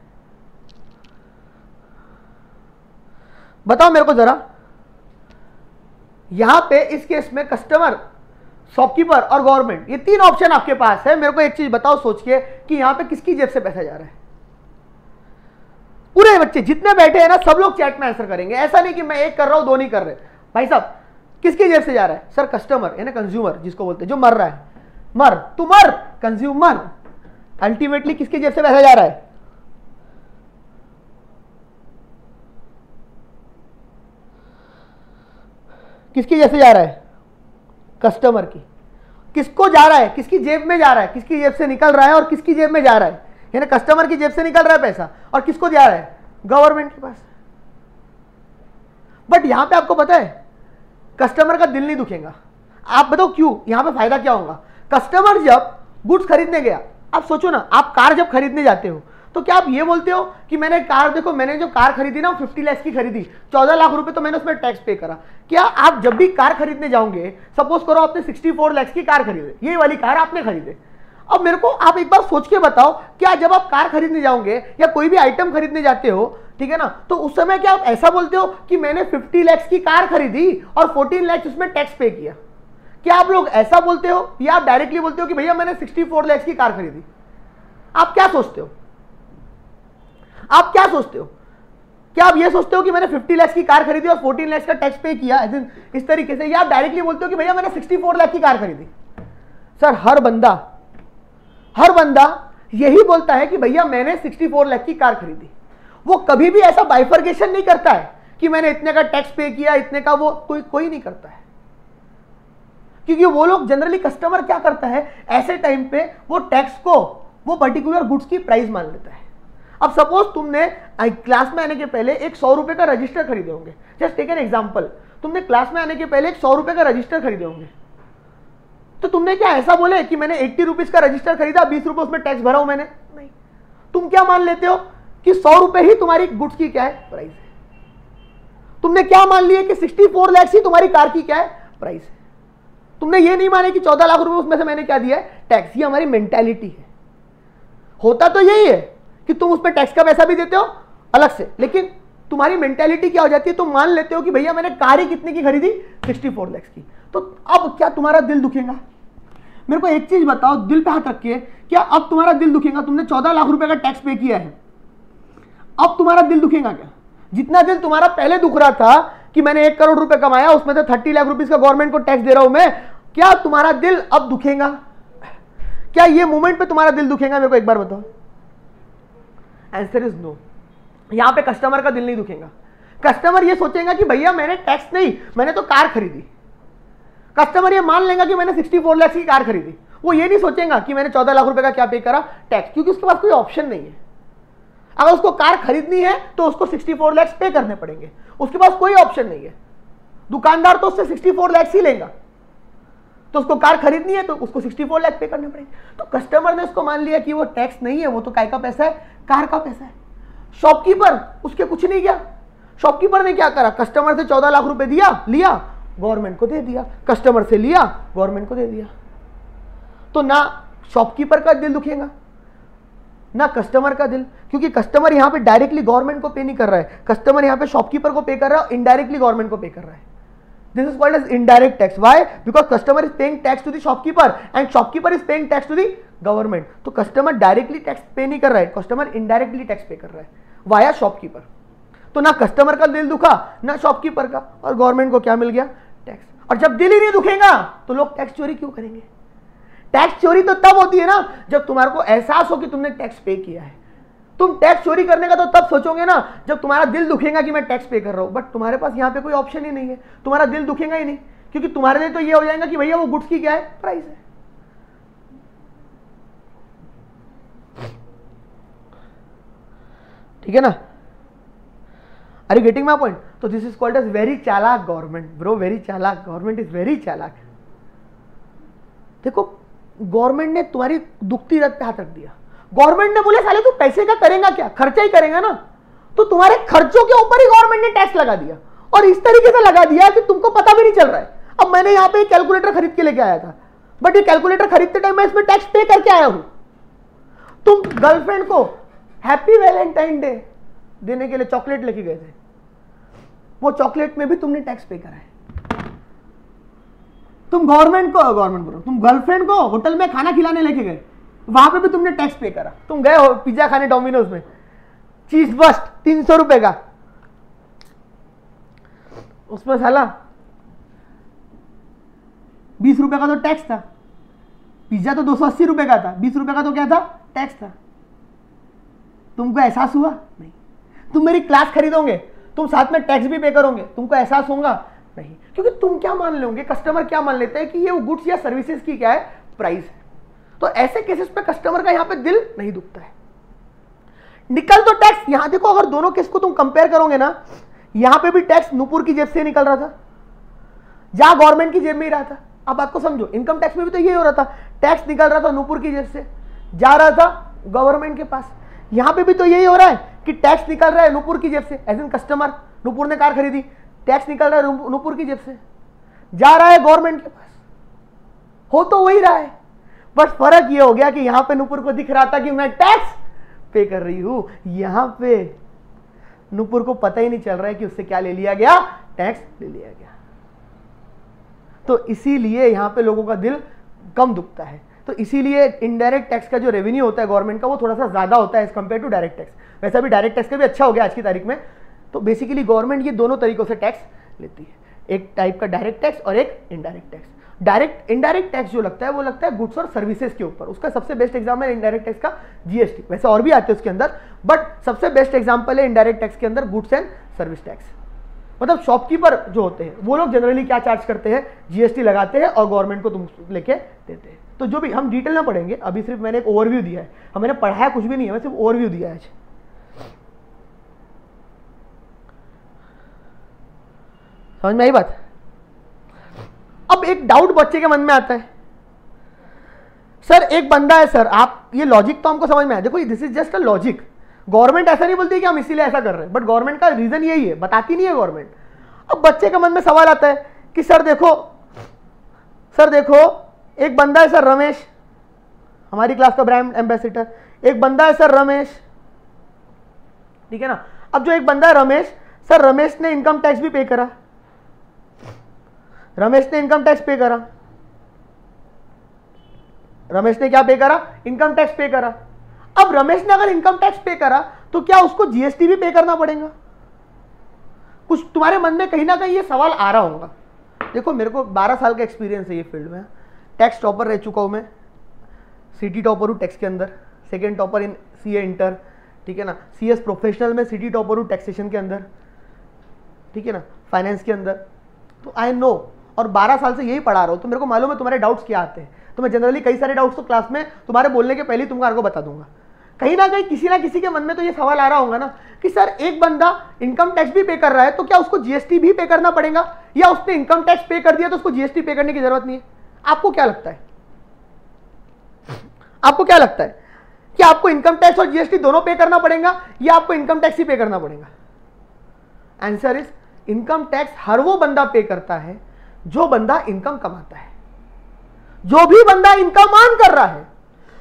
बताओ मेरे को जरा, यहां पे इस केस में कस्टमर, शॉपकीपर और गवर्नमेंट, ये तीन ऑप्शन आपके पास है। मेरे को एक चीज बताओ सोच के कि यहां पे किसकी जेब से पैसा जा रहा है? पूरे बच्चे जितने बैठे हैं ना, सब लोग चैट में आंसर करेंगे। ऐसा नहीं कि मैं एक कर रहा हूं दो नहीं कर रहे। भाई साहब किसकी जेब से जा रहा है? सर कस्टमर यानी कंज्यूमर जिसको बोलते हैं, जो मर रहा है, मर तू मर, कंज्यूमर। अल्टीमेटली किसकी जेब से पैसा जा रहा है? किसकी जेब से जा रहा है? कस्टमर की। किसको जा रहा है? किसकी जेब में जा रहा है? किसकी जेब से निकल रहा है और किसकी जेब में जा रहा है? यानी कस्टमर की जेब से निकल रहा है पैसा और किसको जा रहा है? गवर्नमेंट के पास। बट यहां पे आपको पता है कस्टमर का दिल नहीं दुखेगा। आप बताओ क्यों? यहां पे फायदा क्या होगा? कस्टमर जब गुड्स खरीदने गया, आप सोचो ना, आप कार जब खरीदने जाते हो तो क्या आप ये बोलते हो कि मैंने कार, देखो मैंने जो कार खरीदी ना 50 लाख की खरीदी, 14 लाख रुपए तो मैंने उसमें टैक्स पे करा। क्या आप जब भी कार खरीदने जाओगे, सपोज करो आपने 64 लाख की कार खरीदे, ये वाली कार आपने खरीदे, अब मेरे को आप एक बार सोच के बताओ, क्या जब आप कार खरीदने जाओगे या कोई भी आइटम खरीदने जाते हो, ठीक है ना, तो उस समय क्या आप ऐसा बोलते हो कि मैंने 50 लाख की कार खरीदी और 14 लाख उसमें टैक्स पे किया? क्या आप लोग ऐसा बोलते हो या आप डायरेक्टली बोलते हो कि भैया मैंने 64 लाख की कार खरीदी? आप क्या सोचते हो? आप क्या सोचते हो? क्या आप ये सोचते हो कि मैंने 50 लाख की कार खरीदी और 14 लाख का टैक्स पे किया इस तरीके से, या आप डायरेक्टली बोलते हो कि भैया मैंने 64 लाख की कार खरीदी? सर हर बंदा यही बोलता है कि भैया मैंने 64 लाख की कार खरीदी। वो कभी भी ऐसा बाइफर्केशन नहीं करता है कि मैंने इतने का टैक्स पे किया, इतने का, वो कोई नहीं करता है। क्योंकि वो लोग जनरली, कस्टमर क्या करता है ऐसे टाइम पे, वो टैक्स को वो पर्टिकुलर गुड्स की प्राइस मान लेता है। अब सपोज तुमने क्लास में आने के पहले एक 100 रुपए का रजिस्टर खरीदे होंगे, जस्ट टेक एन एग्जांपल, तुमने क्लास में आने के पहले एक 100 रुपए का रजिस्टर खरीदे होंगे, तो तुमने क्या ऐसा बोले कि मैंने 80 रुपीज का रजिस्टर खरीदा, 20 रुपए उसमें टैक्स भरा हूं मैंने? नहीं। तुम क्या मान लेते हो कि 100 रुपए ही तुम्हारी गुड्स की क्या है? प्राइस है। तुमने क्या मान लिया कि 64 लाख ही तुम्हारी कार की क्या है? प्राइस है। तुमने ये नहीं माने कि 14 लाख रुपए उसमें से मैंने क्या दिया है? टैक्स। ये हमारी मेंटालिटी है। होता तो यही है कि तुम उस पर टैक्स का पैसा भी देते हो अलग से, लेकिन तुम्हारी मेंटालिटी क्या हो जाती है, तुम मान लेते हो कि भैया मैंने कार ही कितने की खरीदी? 64 लाख की। तो अब क्या तुम्हारा दिल दुखेगा? मेरे को एक चीज बताओ, दिल पे हाथ रखिए, क्या अब तुम्हारा दिल दुखेगा? तुमने 14 लाख रुपए का टैक्स पे किया है, अब तुम्हारा दिल दुखेगा क्या? जितना दिल तुम्हारा पहले दुख रहा था कि मैंने 1 करोड़ रुपए कमाया, उसमें से 30 लाख रुपीस का गवर्नमेंट को टैक्स दे रहा हूं मैं, क्या तुम्हारा दिल अब दुखेगा? क्या ये मोमेंट पे तुम्हारा दिल दुखेगा? मेरे को एक बार बताओ। Answer is no. यहां पे कस्टमर का दिल नहीं दुखेगा। कस्टमर ये सोचेगा कि भैया मैंने टैक्स नहीं, मैंने तो कार खरीदी। कस्टमर ये मान लेगा कि मैंने 64 लाख की कार खरीदी। वो ये नहीं सोचेगा कि मैंने 14 लाख रुपए का क्या पे करा? टैक्स। क्योंकि उसके पास कोई ऑप्शन नहीं है। अगर उसको कार खरीदनी है तो उसको 64 लाख पे करने पड़ेंगे, उसके पास कोई ऑप्शन नहीं है। दुकानदार तो उससे 64 लाख ही लेगा, तो उसको कार खरीदनी है तो उसको 64 लाख पे करने पड़ेंगे। तो कस्टमर ने उसको मान लिया कि वो टैक्स नहीं है, वो तो काय का पैसा है? कार का पैसा है। शॉपकीपर उसके कुछ नहीं किया। शॉपकीपर ने क्या करा? कस्टमर से 14 लाख रुपए लिया, गवर्नमेंट को दे दिया। कस्टमर से लिया, गवर्नमेंट को दे दिया। तो ना शॉपकीपर का दिल दुखेगा ना कस्टमर का दिल, क्योंकि कस्टमर यहां पे डायरेक्टली गवर्नमेंट को पे नहीं कर रहा है, कस्टमर यहां पे शॉपकीपर को पे कर रहा है, इनडायरेक्टली गवर्नमेंट को पे कर रहा है। This is called as indirect tax. Why? Because customer is paying tax to the shopkeeper and shopkeeper is paying tax to the government. तो customer directly tax पे नहीं कर रहा है, customer indirectly tax पे कर रहा है via shopkeeper. तो ना customer का दिल दुखा ना shopkeeper का, और गवर्नमेंट को क्या मिल गया? टैक्स। और जब दिल ही नहीं दुखेगा तो लोग टैक्स चोरी क्यों करेंगे? टैक्स चोरी तो तब होती है ना जब तुम्हारे को एहसास हो कि तुमने टैक्स पे किया है। तुम टैक्स चोरी करने का तो तब सोचोगे ना जब तुम्हारा दिल दुखेगा कि मैं टैक्स पे कर रहा हूं, बट तुम्हारे पास यहां पे कोई ऑप्शन ही नहीं है, तुम्हारा दिल दुखेगा ही नहीं, क्योंकि तुम्हारे लिए तो ये हो जाएगा कि भैया वो गुड्स की क्या है, प्राइस है। ठीक है ना, are you getting my point? तो this is called as very चालाक गवर्नमेंट ब्रो, वेरी चालाक गवर्नमेंट इज वेरी चालाक। देखो गवर्नमेंट ने तुम्हारी दुखती रथ पे हाथ रख दिया, गवर्नमेंट ने बोले साले तू पैसे का करेगा क्या, खर्चा ही करेगा ना, तो तुम्हारे खर्चों के ऊपर ही गवर्नमेंट ने टैक्स लगा दिया, और इस तरीके से लगा दिया कि तुमको पता भी नहीं चल रहा है। अब मैंने यहां पे एक कैलकुलेटर खरीद के लेके आया था, बट ये कैलकुलेटर खरीदते टाइम मैं इसमें टैक्स पे करके आया हूं। तुम गर्लफ्रेंड को हैप्पी वैलेंटाइन डे देने के लिए चॉकलेट लेके गए थे, वो चॉकलेट में भी तुमने टैक्स पे करा है। तुम तुम गर्लफ्रेंड को होटल में खाना खिलाने लेके गए, वहां पे भी तुमने टैक्स पे करा। तुम गए हो पिज्जा खाने डोमिनोज में, चीज बस्ट 300 रुपए का, उसमें साला 20 रुपए का तो टैक्स था, पिज्जा तो 280 रुपए का था, 20 रुपए का तो क्या था, टैक्स था। तुमको एहसास हुआ नहीं? तुम मेरी क्लास खरीदोगे, तुम साथ में टैक्स भी पे करोगे, तुमको एहसास होगा नहीं, क्योंकि तुम क्या मान लोगे, कस्टमर क्या मान लेते हैं कि ये गुड्स या सर्विसेज की क्या है, प्राइस है। तो ऐसे केसेस पे कस्टमर का यहां पे दिल नहीं दुखता है। निकल तो टैक्स, यहां देखो अगर दोनों केस को तुम कंपेयर करोगे ना, यहां पे भी टैक्स नूपुर की जेब से निकल रहा था, जहां गवर्नमेंट की जेब में ही रहा था। अब बात को समझो, इनकम टैक्स में भी तो ये हो रहा था, टैक्स निकल रहा था नूपुर की जेब से, जा रहा था गवर्नमेंट के पास। यहां पे भी तो यही हो रहा है कि टैक्स निकल रहा है नूपुर की जेब से, एज इन कस्टमर, नूपुर ने कार खरीदी, टैक्स निकल रहा है नूपुर की जेब से, जा रहा है गवर्नमेंट के पास। हो तो वही रहा है, बस फर्क ये हो गया कि यहां पे नूपुर को दिख रहा था कि मैं टैक्स पे कर रही हूं, यहां पे नूपुर को पता ही नहीं चल रहा है कि उससे क्या ले लिया गया, टैक्स ले लिया गया। तो इसीलिए यहां पे लोगों का दिल कम दुखता है। तो इसीलिए इनडायरेक्ट टैक्स का जो रेवेन्यू होता है गवर्नमेंट का, वो थोड़ा सा ज्यादा होता है as compare to direct tax. वैसा भी डायरेक्ट टैक्स का भी अच्छा हो गया आज की तारीख में। तो बेसिकली गवर्नमेंट ये दोनों तरीकों से टैक्स लेती है, एक टाइप का डायरेक्ट टैक्स और एक इनडायरेक्ट टैक्स। इनडायरेक्ट टैक्स जो लगता है वो लगता है गुड्स और सर्विसेज के ऊपर। उसका सबसे बेस्ट एग्जाम्पल है इनडायरेक्ट टैक्स का जीएसटी, वैसे और भी आते हैं उसके अंदर, बट सबसे बेस्ट एग्जाम्पल है इनडायरेक्ट टैक्स के अंदर गुड्स एंड सर्विस टैक्स। मतलब शॉपकीपर जो होते हैं वो लोग जनरली क्या चार्ज करते हैं, जीएसटी लगाते हैं और गवर्नमेंट को तुम लेके देते हैं। तो जो भी हम डिटेल में पढ़ेंगे, अभी सिर्फ मैंने एक ओवरव्यू दिया है, हमने पढ़ाया कुछ भी नहीं है, मैं सिर्फ ओवरव्यू दिया है। समझ में आई बात? अब एक डाउट बच्चे के मन में आता है, सर एक बंदा है सर, आप ये लॉजिक तो हमको समझ में आया, देखो this is just a logic. Government ऐसा नहीं बोलती कि हम इसीलिए ऐसा कर रहे हैं, बट गवर्नमेंट का रीजन यही है, बताती नहीं है गवर्नमेंट। अब बच्चे के मन में सवाल आता है कि सर देखो एक बंदा है सर रमेश, हमारी क्लास का ब्रांड एम्बेसडर, एक बंदा है सर रमेश, ठीक है ना। अब जो एक बंदा है रमेश, सर रमेश ने इनकम टैक्स भी पे करा, रमेश ने इनकम टैक्स पे करा, रमेश ने क्या पे करा, इनकम टैक्स पे करा। अब रमेश ने अगर इनकम टैक्स पे करा तो क्या उसको जीएसटी भी पे करना पड़ेगा? कुछ तुम्हारे मन में कहीं ना कहीं ये सवाल आ रहा होगा। देखो मेरे को 12 साल का एक्सपीरियंस है ये फील्ड में, टैक्स टॉपर रह चुका हूं मैं, सिटी टॉपर हूं टैक्स के अंदर, second topper in CA inter, ठीक है ना, सीएस प्रोफेशनल में सिटी टॉपर हूं टैक्सेशन के अंदर, ठीक है ना, फाइनेंस के अंदर। तो आई नो, और 12 साल से यही पढ़ा रहा हूं, तो मेरे को मालूम है तुम्हारे डाउट्स क्या आते हैं। तो मैं जनरली कई सारे डाउट्स तो क्लास में तुम्हारे बोलने के पहले ही तुमको बता दूंगा। कहीं ना कहीं किसी ना किसी के मन में तो ये सवाल आ रहा होगा ना कि सर एक बंदा इनकम टैक्स भी पे कर रहा है तो क्या उसको जीएसटी भी पे करना पड़ेगा, या उसने इनकम टैक्स पे कर दिया तो उसको जीएसटी पे करने की जरूरत नहीं है? आपको क्या लगता है, आपको क्या लगता है कि आपको इनकम टैक्स और जीएसटी दोनों पे करना पड़ेगा या आपको इनकम टैक्स ही पे करना पड़ेगा? आंसर इज इनकम टैक्स हर वो बंदा पे करता है जो बंदा इनकम कमाता है। जो भी बंदा इनकम अर्न कर रहा है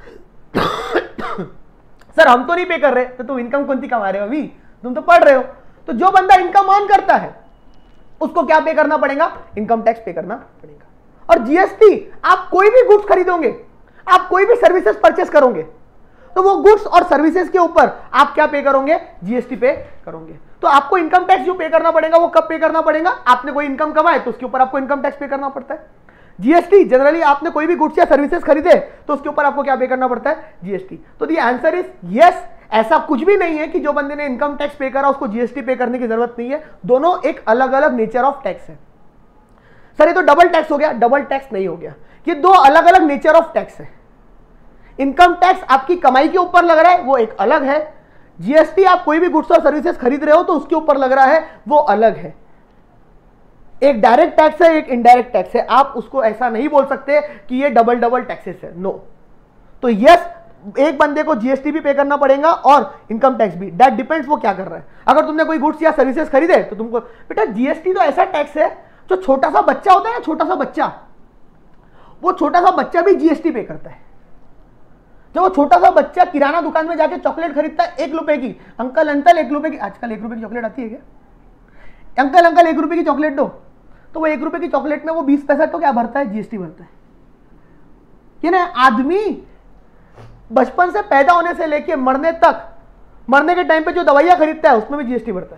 सर हम तो नहीं पे कर रहे, तो तुम इनकम कौन सी कमा रहे हो, अभी तुम तो पढ़ रहे हो। तो जो बंदा इनकम अर्न करता है उसको क्या पे करना पड़ेगा, इनकम टैक्स पे करना पड़ेगा। और जीएसटी, आप कोई भी गुड्स खरीदोगे, आप कोई भी सर्विसेज परचेस करोगे, तो वो गुड्स और सर्विसेज के ऊपर आप क्या पे करोगे, जीएसटी पे करोगे। तो आपको इनकम टैक्स जो पे करना पड़ेगा वो कब पे करना पड़ेगा, आपने कोई इनकम कमाए तो उसके ऊपर आपको इनकम टैक्स पे करना पड़ता है। जीएसटी जनरली आपने कोई भी गुड्स या सर्विसेज खरीदे तो उसके ऊपर आपको क्या पे करना पड़ता है, जीएसटी। तो द आंसर इज यस, ऐसा कुछ भी नहीं है कि जो बंदे ने इनकम टैक्स पे करा उसको जीएसटी पे करने की जरूरत नहीं है, दोनों एक अलग अलग नेचर ऑफ टैक्स है। सर ये तो डबल टैक्स हो गया, डबल टैक्स नहीं हो गया, ये दो अलग अलग नेचर ऑफ टैक्स है। इनकम टैक्स आपकी कमाई के ऊपर लग रहा है, वो एक अलग है। जीएसटी आप कोई भी गुड्स और सर्विसेज खरीद रहे हो तो उसके ऊपर लग रहा है, वो अलग है। एक डायरेक्ट टैक्स है, एक इनडायरेक्ट टैक्स है। आप उसको ऐसा नहीं बोल सकते कि ये डबल डबल टैक्सेस है, नो। तो यस, एक बंदे को जीएसटी भी पे करना पड़ेगा और इनकम टैक्स भी, दैट डिपेंड्स वो क्या कर रहा है। अगर तुमने कोई गुड्स या सर्विसेज खरीदे तो तुमको, बेटा जीएसटी तो ऐसा टैक्स है, जो छोटा सा बच्चा होता है ना, छोटा सा बच्चा, वो छोटा सा बच्चा भी जीएसटी पे करता है। जब वो छोटा सा बच्चा किराना दुकान में जाके चॉकलेट खरीदता है 1 रुपए की, अंकल 1 रुपए की, आजकल 1 रुपए की चॉकलेट आती है क्या? अंकल 1 रुपए की चॉकलेट दो, तो वो 1 रुपए की चॉकलेट में वो 20 पैसा तो क्या भरता है? जीएसटी भरता है। ये ना, आदमी बचपन से पैदा होने से लेके मरने तक, मरने के टाइम पे जो दवाइयां खरीदता है उसमें भी जीएसटी भरता है।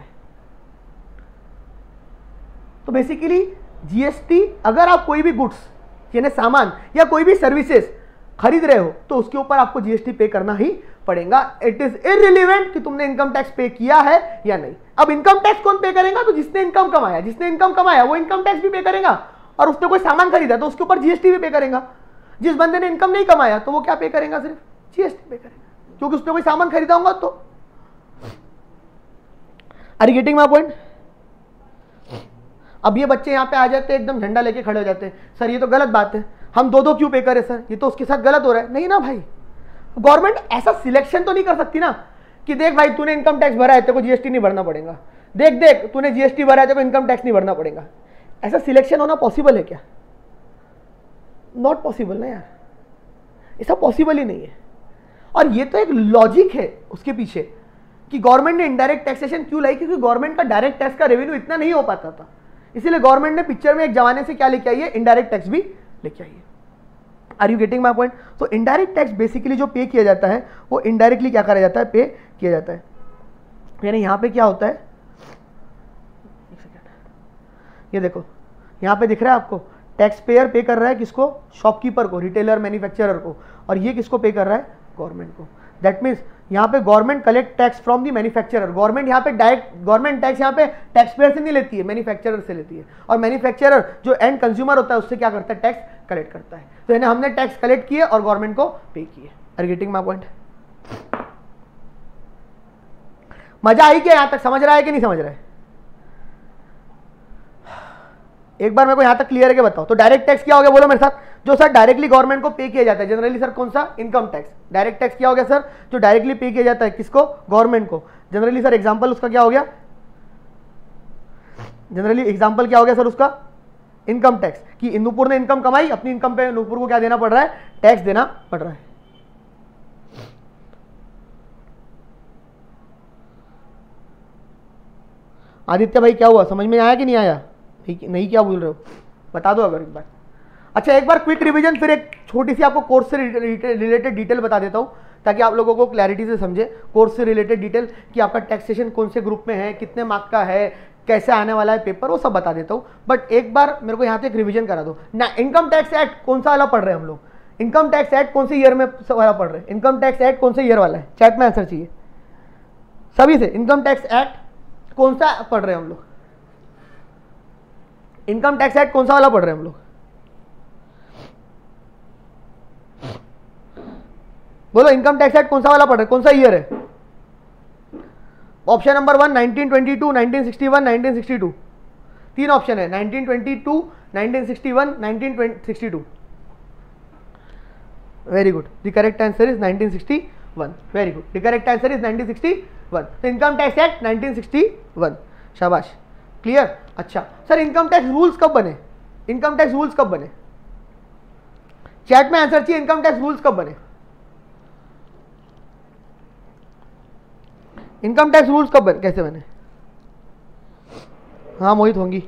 तो बेसिकली जीएसटी, अगर आप कोई भी गुड्स यानी सामान या कोई भी सर्विसेज खरीद रहे हो तो उसके ऊपर आपको जीएसटी पे करना ही पड़ेगा। इट इज इररिलेवेंट कि तुमने इनकम टैक्स पे किया है या नहीं। अब इनकम टैक्स कौन पे करेगा? तो जिसने इनकम कमाया, जिसने इनकम कमाया वो इनकम टैक्स भी पे करेगा, और उसने कोई सामान खरीदा तो उसके ऊपर जीएसटी भी पे करेगा। जिस बंदे ने इनकम नहीं कमाया तो वो क्या पे करेगा? सिर्फ जीएसटी पे करेगा, क्योंकि उसने कोई सामान खरीदा होगा। तो are you getting my point? अब ये बच्चे यहाँ पे आ जाते हैं, एकदम झंडा लेके खड़े हो जाते हैं, सर ये तो गलत बात है, हम दो क्यों पे करें सर, ये तो उसके साथ गलत हो रहा है। नहीं ना भाई, गवर्नमेंट ऐसा सिलेक्शन तो नहीं कर सकती ना कि देख भाई तूने इनकम टैक्स भरा है, तेरे को जीएसटी नहीं भरना पड़ेगा, देख तूने जीएसटी भरा है, तेरे को इनकम टैक्स नहीं भरना पड़ेगा। ऐसा सिलेक्शन होना पॉसिबल है क्या? नॉट पॉसिबल ना यार, ऐसा पॉसिबल ही नहीं है। और ये तो एक लॉजिक है उसके पीछे कि गवर्नमेंट ने इनडायरेक्ट टैक्सेशन क्यों लाई, क्योंकि गवर्नमेंट का डायरेक्ट टैक्स का रेवेन्यू इतना नहीं हो पाता था, इसीलिए गवर्नमेंट ने पिक्चर में एक जमाने से क्या लेके आई है? इनडायरेक्ट टैक्स भी लेके आई है। Are you getting my point? तो इनडायरेक्ट टैक्स बेसिकली जो पे किया जाता है वो इनडायरेक्टली क्या करा जाता है? पे किया जाता है। यानी यहां पे क्या होता है, एक सेकंड, ये देखो यहां पे दिख रहा है आपको, टैक्स पेयर पे कर रहा है किसको? शॉपकीपर को, रिटेलर, मैन्युफैक्चरर को, और ये किसको पे कर रहा है? गवर्नमेंट को। दैट मीन्स यहाँ पे government collect tax from the manufacturer. Government यहाँ पे डायरेक्ट गवर्नमेंट टैक्स यहाँ पे टैक्स पेयर से नहीं लेती है, मैन्युफैक्चरर से लेती है, और मैन्युफैक्चरर जो एंड कंज्यूमर होता है उससे क्या करता है? टैक्स कलेक्ट करता है। तो यानी हमने टैक्स कलेक्ट किए और गवर्नमेंट को पे किए। Are you getting my point? मजा आई क्या? यहां तक समझ रहा है कि नहीं समझ रहा है? एक बार मेरे को यहां तक क्लियर है कि बताओ। तो डायरेक्ट टैक्स क्या हो गया? बोलो मेरे साथ। जो सर डायरेक्टली गवर्नमेंट को पे किया जाता है, जनरली सर कौन सा? Income tax. डायरेक्ट टैक्स क्या हो गया सर? जो डायरेक्टली पे किया जाता है किसको? गवर्नमेंट को। जनरली सर एग्जांपल उसका क्या हो गया? जनरली एग्जांपल क्या हो गया सर उसका? Income tax. कि नूपुर ने इनकम कमाई, अपनी इनकम पे नूपुर को क्या देना पड़ रहा है? टैक्स देना पड़ रहा है। आदित्य भाई क्या हुआ, समझ में आया कि नहीं आया? नहीं क्या बोल रहे हो, बता दो अगर एक बार। अच्छा एक बार क्विक रिवीजन, फिर एक छोटी सी आपको कोर्स से रिलेटेड डिटेल बता देता हूँ ताकि आप लोगों को क्लैरिटी से समझे। कोर्स से रिलेटेड डिटेल कि आपका टैक्सेशन कौन से ग्रुप में है, कितने मार्क का है, कैसे आने वाला है पेपर, वो सब बता देता हूँ। बट एक बार मेरे को यहाँ पे एक रिवीजन करा दो ना। इनकम टैक्स एक्ट कौन सा वाला पढ़ रहे हैं हम लोग? इनकम टैक्स एक्ट कौन से ईयर में वाला पढ़ रहे हैं? इनकम टैक्स एक्ट कौन से ईयर वाला है? चैट में आंसर चाहिए सभी से। इनकम टैक्स एक्ट कौन सा पढ़ रहे हैं हम लोग? इनकम टैक्स एक्ट कौन सा वाला पढ़ रहे हैं हम लोग? बोलो इनकम टैक्स एक्ट कौन सा वाला पढ़ रहे हैं? कौन सा ईयर है? Option number 1 1922, 1961, 1962। तीन ऑप्शन है, 1922, 1961, 1962। Very good, the correct answer is 1961। Very good, the correct answer is 1961। तो इनकम टैक्स एक्ट 1961। शाबाश, क्लियर। अच्छा सर इनकम टैक्स रूल्स कब बने? इनकम टैक्स रूल्स कब बने? चैट में आंसर चाहिए, इनकम टैक्स रूल्स कब बने? इनकम टैक्स रूल्स कब बने, कैसे बने? हाँ मोहित होंगी।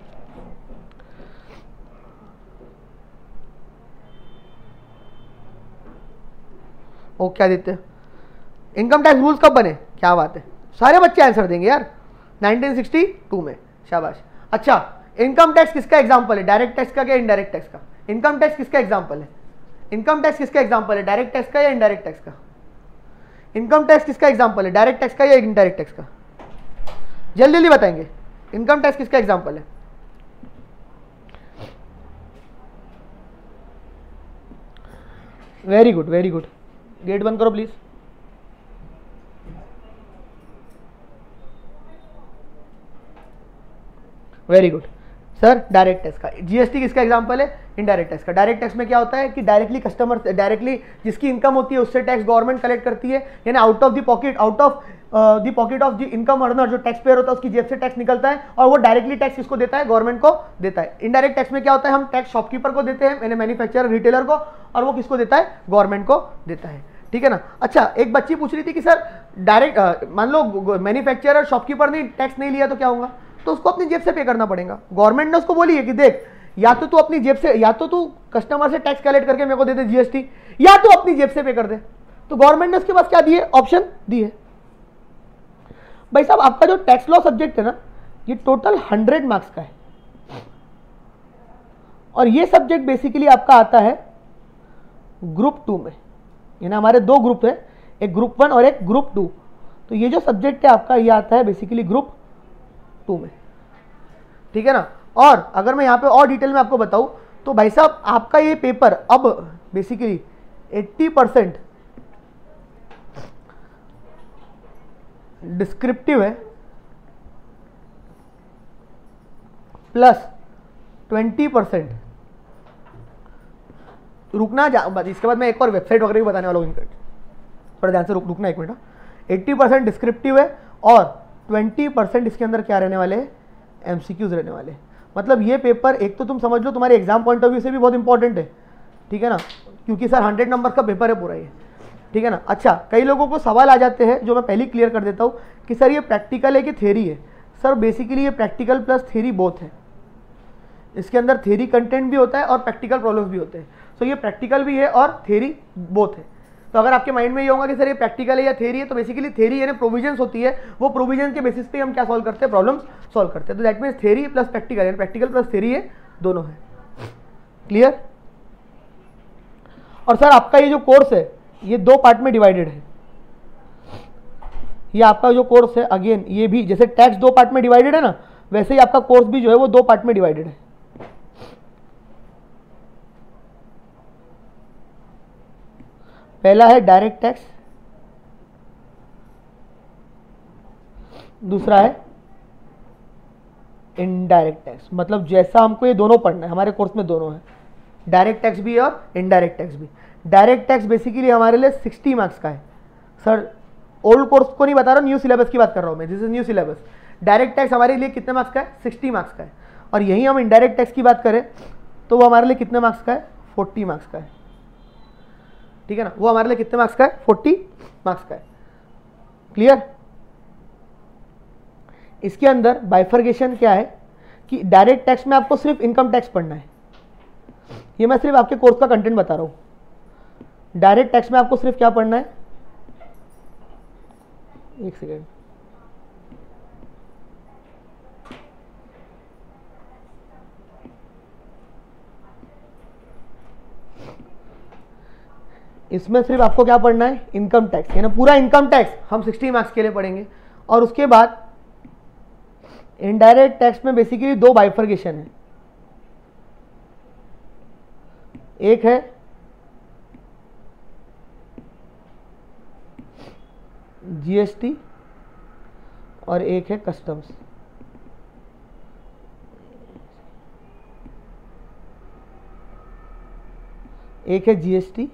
Okay Aditya, income tax rules कब बने? क्या बात है, सारे बच्चे आंसर देंगे यार। 1962 में, शाबाश। अच्छा इनकम टैक्स किसका एग्जांपल है? डायरेक्ट टैक्स का क्या इनडायरेक्ट टैक्स का? इनकम टैक्स किसका एग्जांपल है? इनकम टैक्स किसका एग्जांपल है? डायरेक्ट टैक्स का या इनडायरेक्ट टैक्स का? इनकम टैक्स किसका एग्जांपल है, डायरेक्ट टैक्स का या इनडायरेक्ट टैक्स का? जल्दी जल्दी बताएंगे, इनकम टैक्स किसका एग्जांपल है? Very good very good, gate बंद करो please. Very good sir, direct tax का। जीएसटी किसका एग्जांपल है? इनडायरेक्ट टैक्स का। डायरेक्ट टैक्स में क्या होता है कि डायरेक्टली कस्टमर, डायरेक्टली जिसकी इनकम होती है उससे टैक्स गवर्नमेंट कलेक्ट करती है, यानी out of the pocket of the income earner, जो टैक्स पेयर होता है उसकी जेब से टैक्स निकलता है और वो डायरेक्टली टैक्स किसको देता है? गवर्नमेंट को देता है। इनडायरेक्ट टैक्स में क्या होता है, हम टैक्स शॉपकीपर को देते हैं, यानी मैन्युफैक्चरर रिटेलर को, और वो किसको देता है? गवर्नमेंट को देता है, ठीक है ना। अच्छा, एक बच्ची पूछ रही थी कि सर डायरेक्ट मान लो मैन्युफैक्चरर शॉपकीपर ने टैक्स नहीं लिया तो क्या होगा? तो उसको अपनी जेब से पे करना पड़ेगा। गवर्नमेंट ने उसको बोली है कि देख, या तो तू अपनी जेब से, या तो तू कस्टमर से टैक्स कलेक्ट करके मेरे को दे दे जीएसटी, या तू अपनी जेब से पे कर दे। तो गवर्नमेंट ने उसके पास क्या दिए? ऑप्शन दिए। भाई साहब, आपका जो टैक्स लॉ सब्जेक्ट है ना, ये टोटल 100 मार्क्स का है, और ये सब्जेक्ट बेसिकली आपका आता है ग्रुप 2 में, यानी हमारे 2 ग्रुप है, एक ग्रुप 1 और एक ग्रुप 2। तो ये जो सब्जेक्ट है आपका, ये आता है बेसिकली ग्रुप 2 में, ठीक है ना। और अगर मैं यहाँ पे और डिटेल में आपको बताऊं तो भाई साहब, आपका ये पेपर अब बेसिकली 80% डिस्क्रिप्टिव है, प्लस 20% रुकना, इसके बाद मैं एक और वेबसाइट वगैरह भी बताने वाला हूँ, थोड़ा ध्यान से रुकना एक मिनट। 80% डिस्क्रिप्टिव है और 20% इसके अंदर क्या रहने वाले हैं? एमसीक्यूज रहने वाले। मतलब ये पेपर एक तो तुम समझ लो तुम्हारे एग्जाम पॉइंट ऑफ व्यू से भी बहुत इंपॉर्टेंट है, ठीक है ना, क्योंकि सर 100 नंबर का पेपर है पूरा ये, ठीक है ना। अच्छा, कई लोगों को सवाल आ जाते हैं जो मैं पहले क्लियर कर देता हूँ कि सर ये प्रैक्टिकल है कि थ्योरी है? सर बेसिकली ये प्रैक्टिकल प्लस थ्योरी बोथ है, इसके अंदर थ्योरी कंटेंट भी होता है और प्रैक्टिकल प्रॉब्लम्स भी होते हैं। सो ये प्रैक्टिकल भी है और थ्योरी बोथ है। तो अगर आपके माइंड में ये होगा कि सर ये प्रैक्टिकल है या थ्योरी है, तो बेसिकली थ्योरी यानी प्रोविजंस होती है, वो प्रोविजन के बेसिस पे हम क्या सॉल्व करते हैं? प्रॉब्लम्स सॉल्व करते हैं। तो that means theory plus practical, यानी प्रैक्टिकल प्लस थ्योरी है, दोनों है। क्लियर? और सर आपका ये जो कोर्स है ये 2 पार्ट में डिवाइडेड है। ये आपका जो कोर्स है, अगेन ये भी जैसे टैक्स 2 पार्ट में डिवाइडेड है ना, वैसे ही आपका कोर्स भी जो है वो 2 पार्ट में डिवाइडेड है। पहला है डायरेक्ट टैक्स, दूसरा है इनडायरेक्ट टैक्स। मतलब जैसा हमको ये दोनों पढ़ना है, हमारे कोर्स में दोनों है, डायरेक्ट टैक्स भी और इनडायरेक्ट टैक्स भी। डायरेक्ट टैक्स बेसिकली हमारे लिए 60 मार्क्स का है। सर ओल्ड कोर्स को नहीं बता रहा, न्यू सिलेबस की बात कर रहा हूँ मैं, this is new syllabus. Direct tax हमारे लिए कितने मार्क्स का है? 60 मार्क्स का है। और यही हम इनडायरेक्ट टैक्स की बात करें तो वो हमारे लिए कितने मार्क्स का है? 40 मार्क्स का है, ठीक है ना। वो हमारे लिए कितने मार्क्स का है? 40 मार्क्स का है। क्लियर? इसके अंदर बाइफर्केशन क्या है कि डायरेक्ट टैक्स में आपको सिर्फ इनकम टैक्स पढ़ना है, ये मैं सिर्फ आपके कोर्स का कंटेंट बता रहा हूं। डायरेक्ट टैक्स में आपको सिर्फ क्या पढ़ना है? एक सेकेंड, इसमें सिर्फ आपको क्या पढ़ना है? इनकम टैक्स, यानी पूरा इनकम टैक्स हम 60 मार्क्स के लिए पढ़ेंगे। और उसके बाद इनडायरेक्ट टैक्स में बेसिकली 2 बाइफर्केशन है, एक है जीएसटी और एक है कस्टम्स। एक है जीएसटी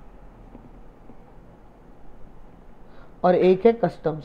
और एक है कस्टम्स।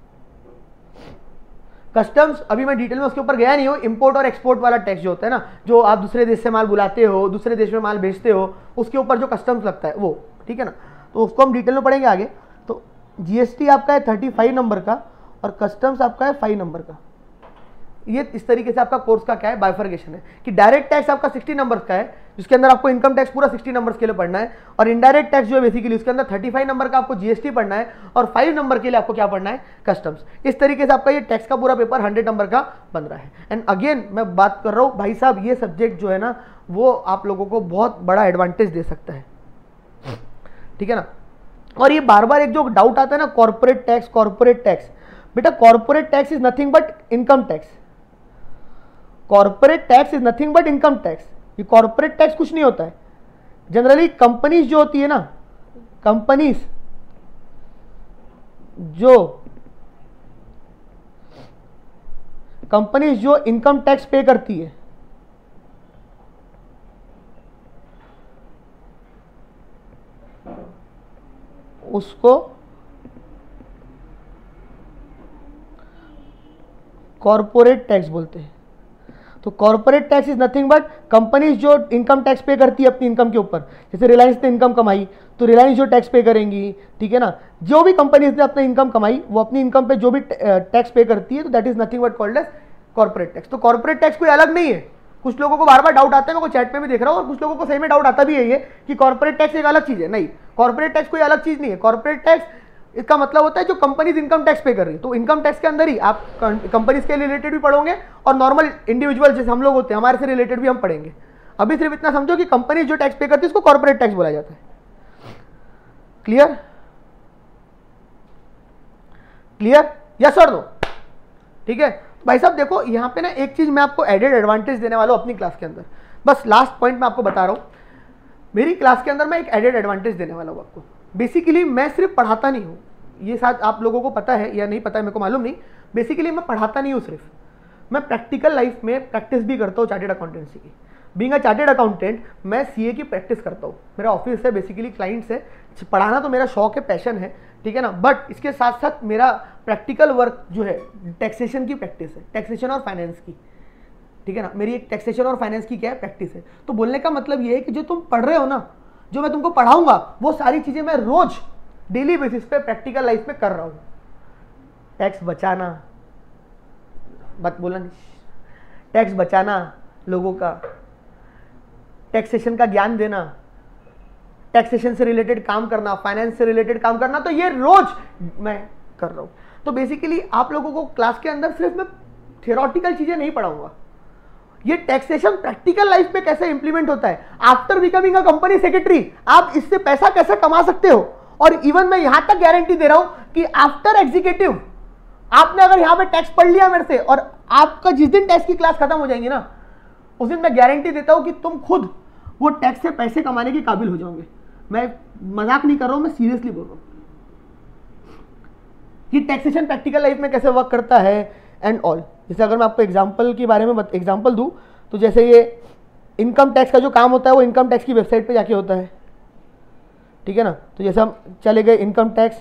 कस्टम्स अभी मैं डिटेल में उसके ऊपर गया नहीं हूँ। इंपोर्ट और एक्सपोर्ट वाला टैक्स जो होता है ना, जो आप दूसरे देश से माल बुलाते हो, दूसरे देश में माल बेचते हो, उसके ऊपर जो कस्टम्स लगता है वो, ठीक है ना। तो उसको हम डिटेल में पढ़ेंगे आगे। तो जीएसटी आपका है 35 नंबर का और कस्टम्स आपका है 5 नंबर का। ये इस तरीके से आपका कोर्स का क्या है? बाइफर्केशन है कि डायरेक्ट टैक्स आपका 60 नंबर का है, जिसके अंदर आपको इनकम टैक्स पूरा 60 नंबर्स के लिए पढ़ना है, और इनडायरेक्ट टैक्स जो है बेसिकली उसके अंदर 35 नंबर का आपको जीएसटी पढ़ना है और 5 नंबर के लिए आपको क्या पढ़ना है? कस्टम्स। इस तरीके से आपका ये टैक्स का पूरा पेपर 100 नंबर का बन रहा है। एंड अगेन मैं बात कर रहा हूँ भाई साहब, ये सब्जेक्ट जो है ना वो आप लोगों को बहुत बड़ा एडवांटेज दे सकता है, ठीक है ना। और ये बार बार एक जो डाउट आता है ना, कॉर्पोरेट टैक्स, कॉर्पोरेट टैक्स, बेटा corporate tax is nothing but income tax. Corporate tax is nothing but income tax. ये कॉर्पोरेट टैक्स कुछ नहीं होता है। जनरली कंपनीज जो होती है ना, कंपनीज जो इनकम टैक्स पे करती है, उसको कॉर्पोरेट टैक्स बोलते हैं। तो corporate tax is nothing but companies जो इनकम टैक्स पे करती है अपनी इनकम के ऊपर। जैसे रिलायंस ने इनकम कमाई तो रिलायंस जो टैक्स पे करेंगी, ठीक है ना। जो भी कंपनीज ने अपनी इनकम कमाई वो अपनी इनकम पे जो भी टैक्स पे करती है, तो that is nothing but called as corporate tax. तो कॉर्पोरेट टैक्स कोई अलग नहीं है। कुछ लोगों को बार बार डाउट आता है, मैं को चैट पे भी देख रहा हूँ, और कुछ लोगों को सही में डाउट आता भी है ये कि कॉर्पोरेट टैक्स एक अलग चीज है। नहीं, कॉर्पोरेट टैक्स कोई अलग चीज नहीं है। कॉर्पोरेट टैक्स इसका मतलब होता है जो कंपनीज इनकम टैक्स पे कर रही है। तो इनकम टैक्स के अंदर ही आप कंपनीज के रिलेटेड भी पढ़ोगे और नॉर्मल इंडिविजुअल जैसे हम लोग होते हैं हमारे से रिलेटेड भी हम पढ़ेंगे। अभी सिर्फ इतना समझो कि कंपनीज जो टैक्स पे करती है उसको कॉर्पोरेट टैक्स बोला जाता है। क्लियर? क्लियर? यस और नो? ठीक है भाई साहब। देखो यहाँ पे ना एक चीज मैं आपको एडेड एडवांटेज देने वाला हूँ अपनी क्लास के अंदर। बस लास्ट पॉइंट मैं आपको बता रहा हूँ, मेरी क्लास के अंदर मैं एक एडेड एडवांटेज देने वाला हूँ आपको। बेसिकली मैं सिर्फ पढ़ाता नहीं हूँ, ये शायद आप लोगों को पता है या नहीं पता है, मेरे को मालूम नहीं। बेसिकली मैं पढ़ाता नहीं हूँ सिर्फ, मैं प्रैक्टिकल लाइफ में प्रैक्टिस भी करता हूँ चार्टेड अकाउंटेंसी की। बीइंग अ चार्टेड अकाउंटेंट मैं सीए की प्रैक्टिस करता हूँ। मेरा ऑफिस है, बेसिकली क्लाइंट्स है, पढ़ाना तो मेरा शौक है, पैशन है, ठीक है ना। बट इसके साथ साथ मेरा प्रैक्टिकल वर्क जो है टैक्सेशन की प्रैक्टिस है, टैक्सेशन और फाइनेंस की, ठीक है ना। मेरी एक टैक्सेशन और फाइनेंस की क्या है, प्रैक्टिस है। तो बोलने का मतलब ये है कि जो तुम पढ़ रहे हो ना, जो मैं तुमको पढ़ाऊंगा वो सारी चीजें मैं रोज डेली बेसिस पे प्रैक्टिकल लाइफ में कर रहा हूं। टैक्स बचाना, बात बोला नहीं, टैक्स बचाना लोगों का, टैक्सेशन का ज्ञान देना, टैक्सेशन से रिलेटेड काम करना, फाइनेंस से रिलेटेड काम करना, तो ये रोज मैं कर रहा हूं। तो बेसिकली आप लोगों को क्लास के अंदर सिर्फ मैं थियोरेटिकल चीजें नहीं पढ़ाऊंगा, ये टैक्सेशन प्रैक्टिकल लाइफ में कैसे इंप्लीमेंट होता है, after becoming a company secretary आप इससे पैसा कैसे कमा सकते हो। और इवन मैं यहां तक गारंटी दे रहा हूं कि आफ्टर एग्जीक्यूटिव आपने अगर यहां पे टैक्स पढ़ लिया मेरे से, और आपका जिस दिन टैक्स की क्लास खत्म हो जाएंगी ना, उस दिन मैं गारंटी देता हूं कि तुम खुद वो टैक्स से पैसे कमाने के काबिल हो जाओगे। मैं मजाक नहीं कर रहा हूं, मैं सीरियसली बोल रहा हूं कि टैक्सेशन प्रैक्टिकल लाइफ में कैसे वर्क करता है एंड ऑल। जैसे अगर मैं आपको एग्जाम्पल के बारे में एग्जाम्पल दूं, तो जैसे ये इनकम टैक्स का जो काम होता है वो इनकम टैक्स की वेबसाइट पे जाके होता है, ठीक है ना। तो जैसे हम चले गए इनकम टैक्स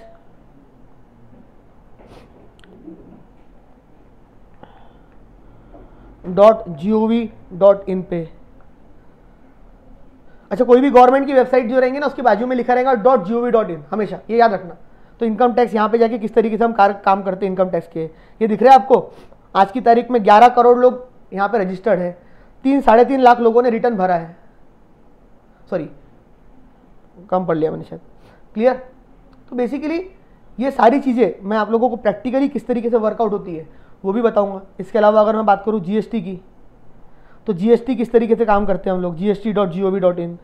.gov.in पे, अच्छा कोई भी गवर्नमेंट की वेबसाइट जो रहेंगे ना उसके बाजू में लिखा रहेगा .gov.in, हमेशा ये याद रखना। तो इनकम टैक्स यहाँ पे जाके किस तरीके से हम काम करते हैं इनकम टैक्स के, ये दिख रहा है आपको। आज की तारीख में 11 करोड़ लोग यहाँ पे रजिस्टर्ड है, 3-3.5 लाख लोगों ने रिटर्न भरा है, सॉरी कम पढ़ लिया मैंने शायद। क्लियर? तो बेसिकली ये सारी चीज़ें मैं आप लोगों को प्रैक्टिकली किस तरीके से वर्कआउट होती है वो भी बताऊंगा। इसके अलावा अगर मैं बात करूँ जीएसटी की, तो जीएसटी किस तरीके से काम करते हैं हम लोग, gst.gov.in,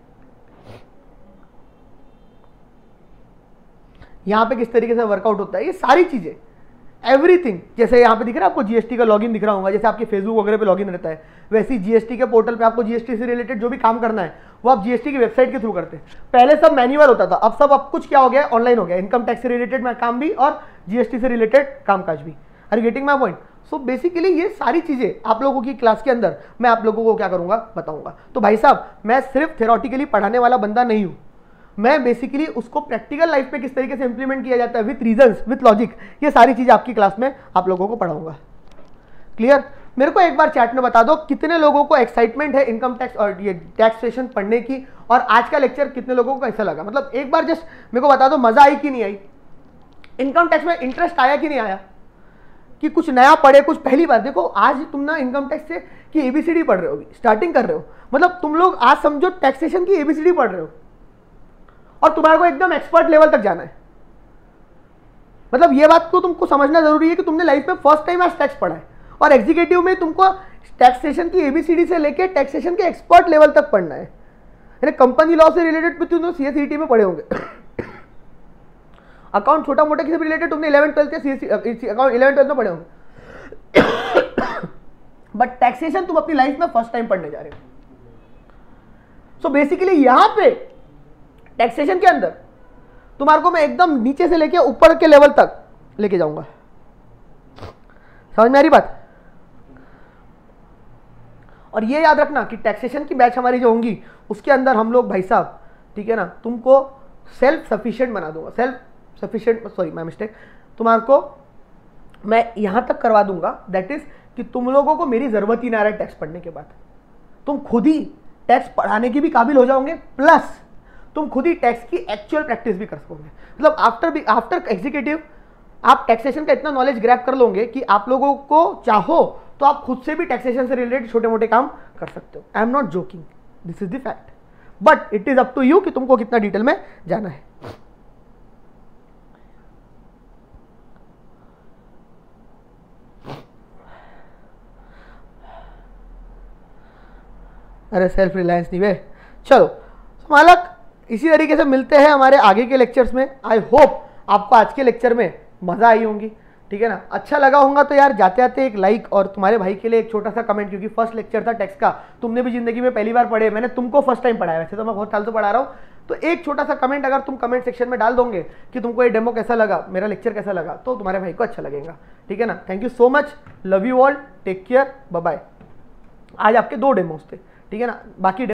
यहाँ पे किस तरीके से वर्कआउट होता है, ये सारी चीज़ें एवरीथिंग। जैसे यहाँ पे दिख रहा है आपको जीएसटी का लॉगिन दिख रहा होगा, जैसे आपके फेसबुक वगैरह पे लॉगिन रहता है, वैसे ही जीएसटी के पोर्टल पे आपको जीएसटी से रिलेटेड जो भी काम करना है वो आप जीएसटी की वेबसाइट के थ्रू करते हैं। पहले सब मैन्युअल होता था, अब कुछ क्या हो गया, ऑनलाइन हो गया। इनकम टैक्स से रिलेटेड काम भी और जीएसटी से रिलेटेड कामकाज भी। Are you getting my point? So basically ये सारी चीजें आप लोगों की क्लास के अंदर मैं आप लोगों को क्या करूंगा, बताऊंगा। तो भाई साहब मैं सिर्फ थ्योरेटिकली पढ़ाने वाला बंदा नहीं हूं, मैं बेसिकली उसको प्रैक्टिकल लाइफ में किस तरीके से इंप्लीमेंट किया जाता है विथ रीजंस, विथ लॉजिक, ये सारी चीजें आपकी क्लास में आप लोगों को पढ़ाऊंगा। क्लियर? मेरे को एक बार चैट में बता दो कितने लोगों को एक्साइटमेंट है इनकम टैक्स और ये टैक्सेशन पढ़ने की, और आज का लेक्चर कितने लोगों को कैसा लगा। मतलब एक बार जस्ट मेरे को बता दो मजा आई कि नहीं आई, इनकम टैक्स में इंटरेस्ट आया कि नहीं आया, कि कुछ नया पढ़े, कुछ पहली बार। देखो आज तुम ना इनकम टैक्स से की एबीसीडी पढ़ रहे हो, स्टार्टिंग कर रहे हो, मतलब तुम लोग आज समझो टैक्सेशन की एबीसीडी पढ़ रहे हो और तुम्हारे को एकदम एक्सपर्ट लेवल तक जाना है। मतलब ये बात को तुमको समझना जरूरी है कि तुमने लाइफ में फर्स्ट टाइम आज टैक्स पढ़ा है, और एग्जीक्यूटिव में तुमको टैक्सेशन की एबीसीडी से लेके टैक्सेशन के एक्सपर्ट लेवल तक पढ़ना है। यानी कंपनी लॉ से रिलेटेड भी तुम सीएसईटी में पढ़े होंगे अकाउंट छोटा मोटा किसी रिलेटेड तुमने 11 12 या सीएससी अकाउंट 11 12 में पढ़े होंगे, बट टैक्सेशन तुम अपनी लाइफ में फर्स्ट टाइम पढ़ने जा रहे हो। सो बेसिकली यहां पे टैक्सेशन के अंदर तुम्हारे को मैं एकदम नीचे से लेके ऊपर के लेवल तक लेके जाऊंगा। समझ में आ रही बात? और ये याद रखना कि टैक्सेशन की बैच हमारी जो होंगी उसके अंदर हम लोग भाई साहब, ठीक है ना, तुमको सेल्फ सफिशिएंट बना दूंगा। Self sufficient, sorry my mistake, तुम्हारे को मैं यहां तक करवा दूंगा, दैट इज कि तुम लोगों को मेरी जरूरत ही ना रहे टैक्स पढ़ने के बाद। तुम खुद ही टैक्स पढ़ाने की भी काबिल हो जाओगे, प्लस तुम खुद ही टैक्स की एक्चुअल प्रैक्टिस भी कर सकोगे। मतलब आफ्टर एग्जीक्यूटिव आप टैक्सेशन का इतना नॉलेज ग्रैब कर लोगे कि आप लोगों को चाहो तो आप खुद से भी टैक्सेशन से रिलेटेड छोटे मोटे काम कर सकते हो। I am not joking, this is the fact, but it is up to you कि तुमको कितना डिटेल में जाना है। अरे सेल्फ रिलायंस नहीं वे, चलो मालक, इसी तरीके से मिलते हैं हमारे आगे के लेक्चर्स में। आई होप आपको आज के लेक्चर में मजा आई होंगी, ठीक है ना। अच्छा लगा होगा तो यार जाते आते एक लाइक और तुम्हारे भाई के लिए एक छोटा सा कमेंट, क्योंकि फर्स्ट लेक्चर था टैक्स का, तुमने भी जिंदगी में पहली बार पढ़े, मैंने तुमको फर्स्ट टाइम पढ़ाया, वैसे तो मैं बहुत साल से पढ़ा रहा हूँ। तो एक छोटा सा कमेंट अगर तुम कमेंट सेक्शन में डाल दोगे कि तुमको ये डेमो कैसा लगा, मेरा लेक्चर कैसा लगा, तो तुम्हारे भाई को अच्छा लगेगा, ठीक है ना। Thank you so much, love you all, take care, bye bye. आज आपके 2 डेमोस थे, ठीक है ना, बाकी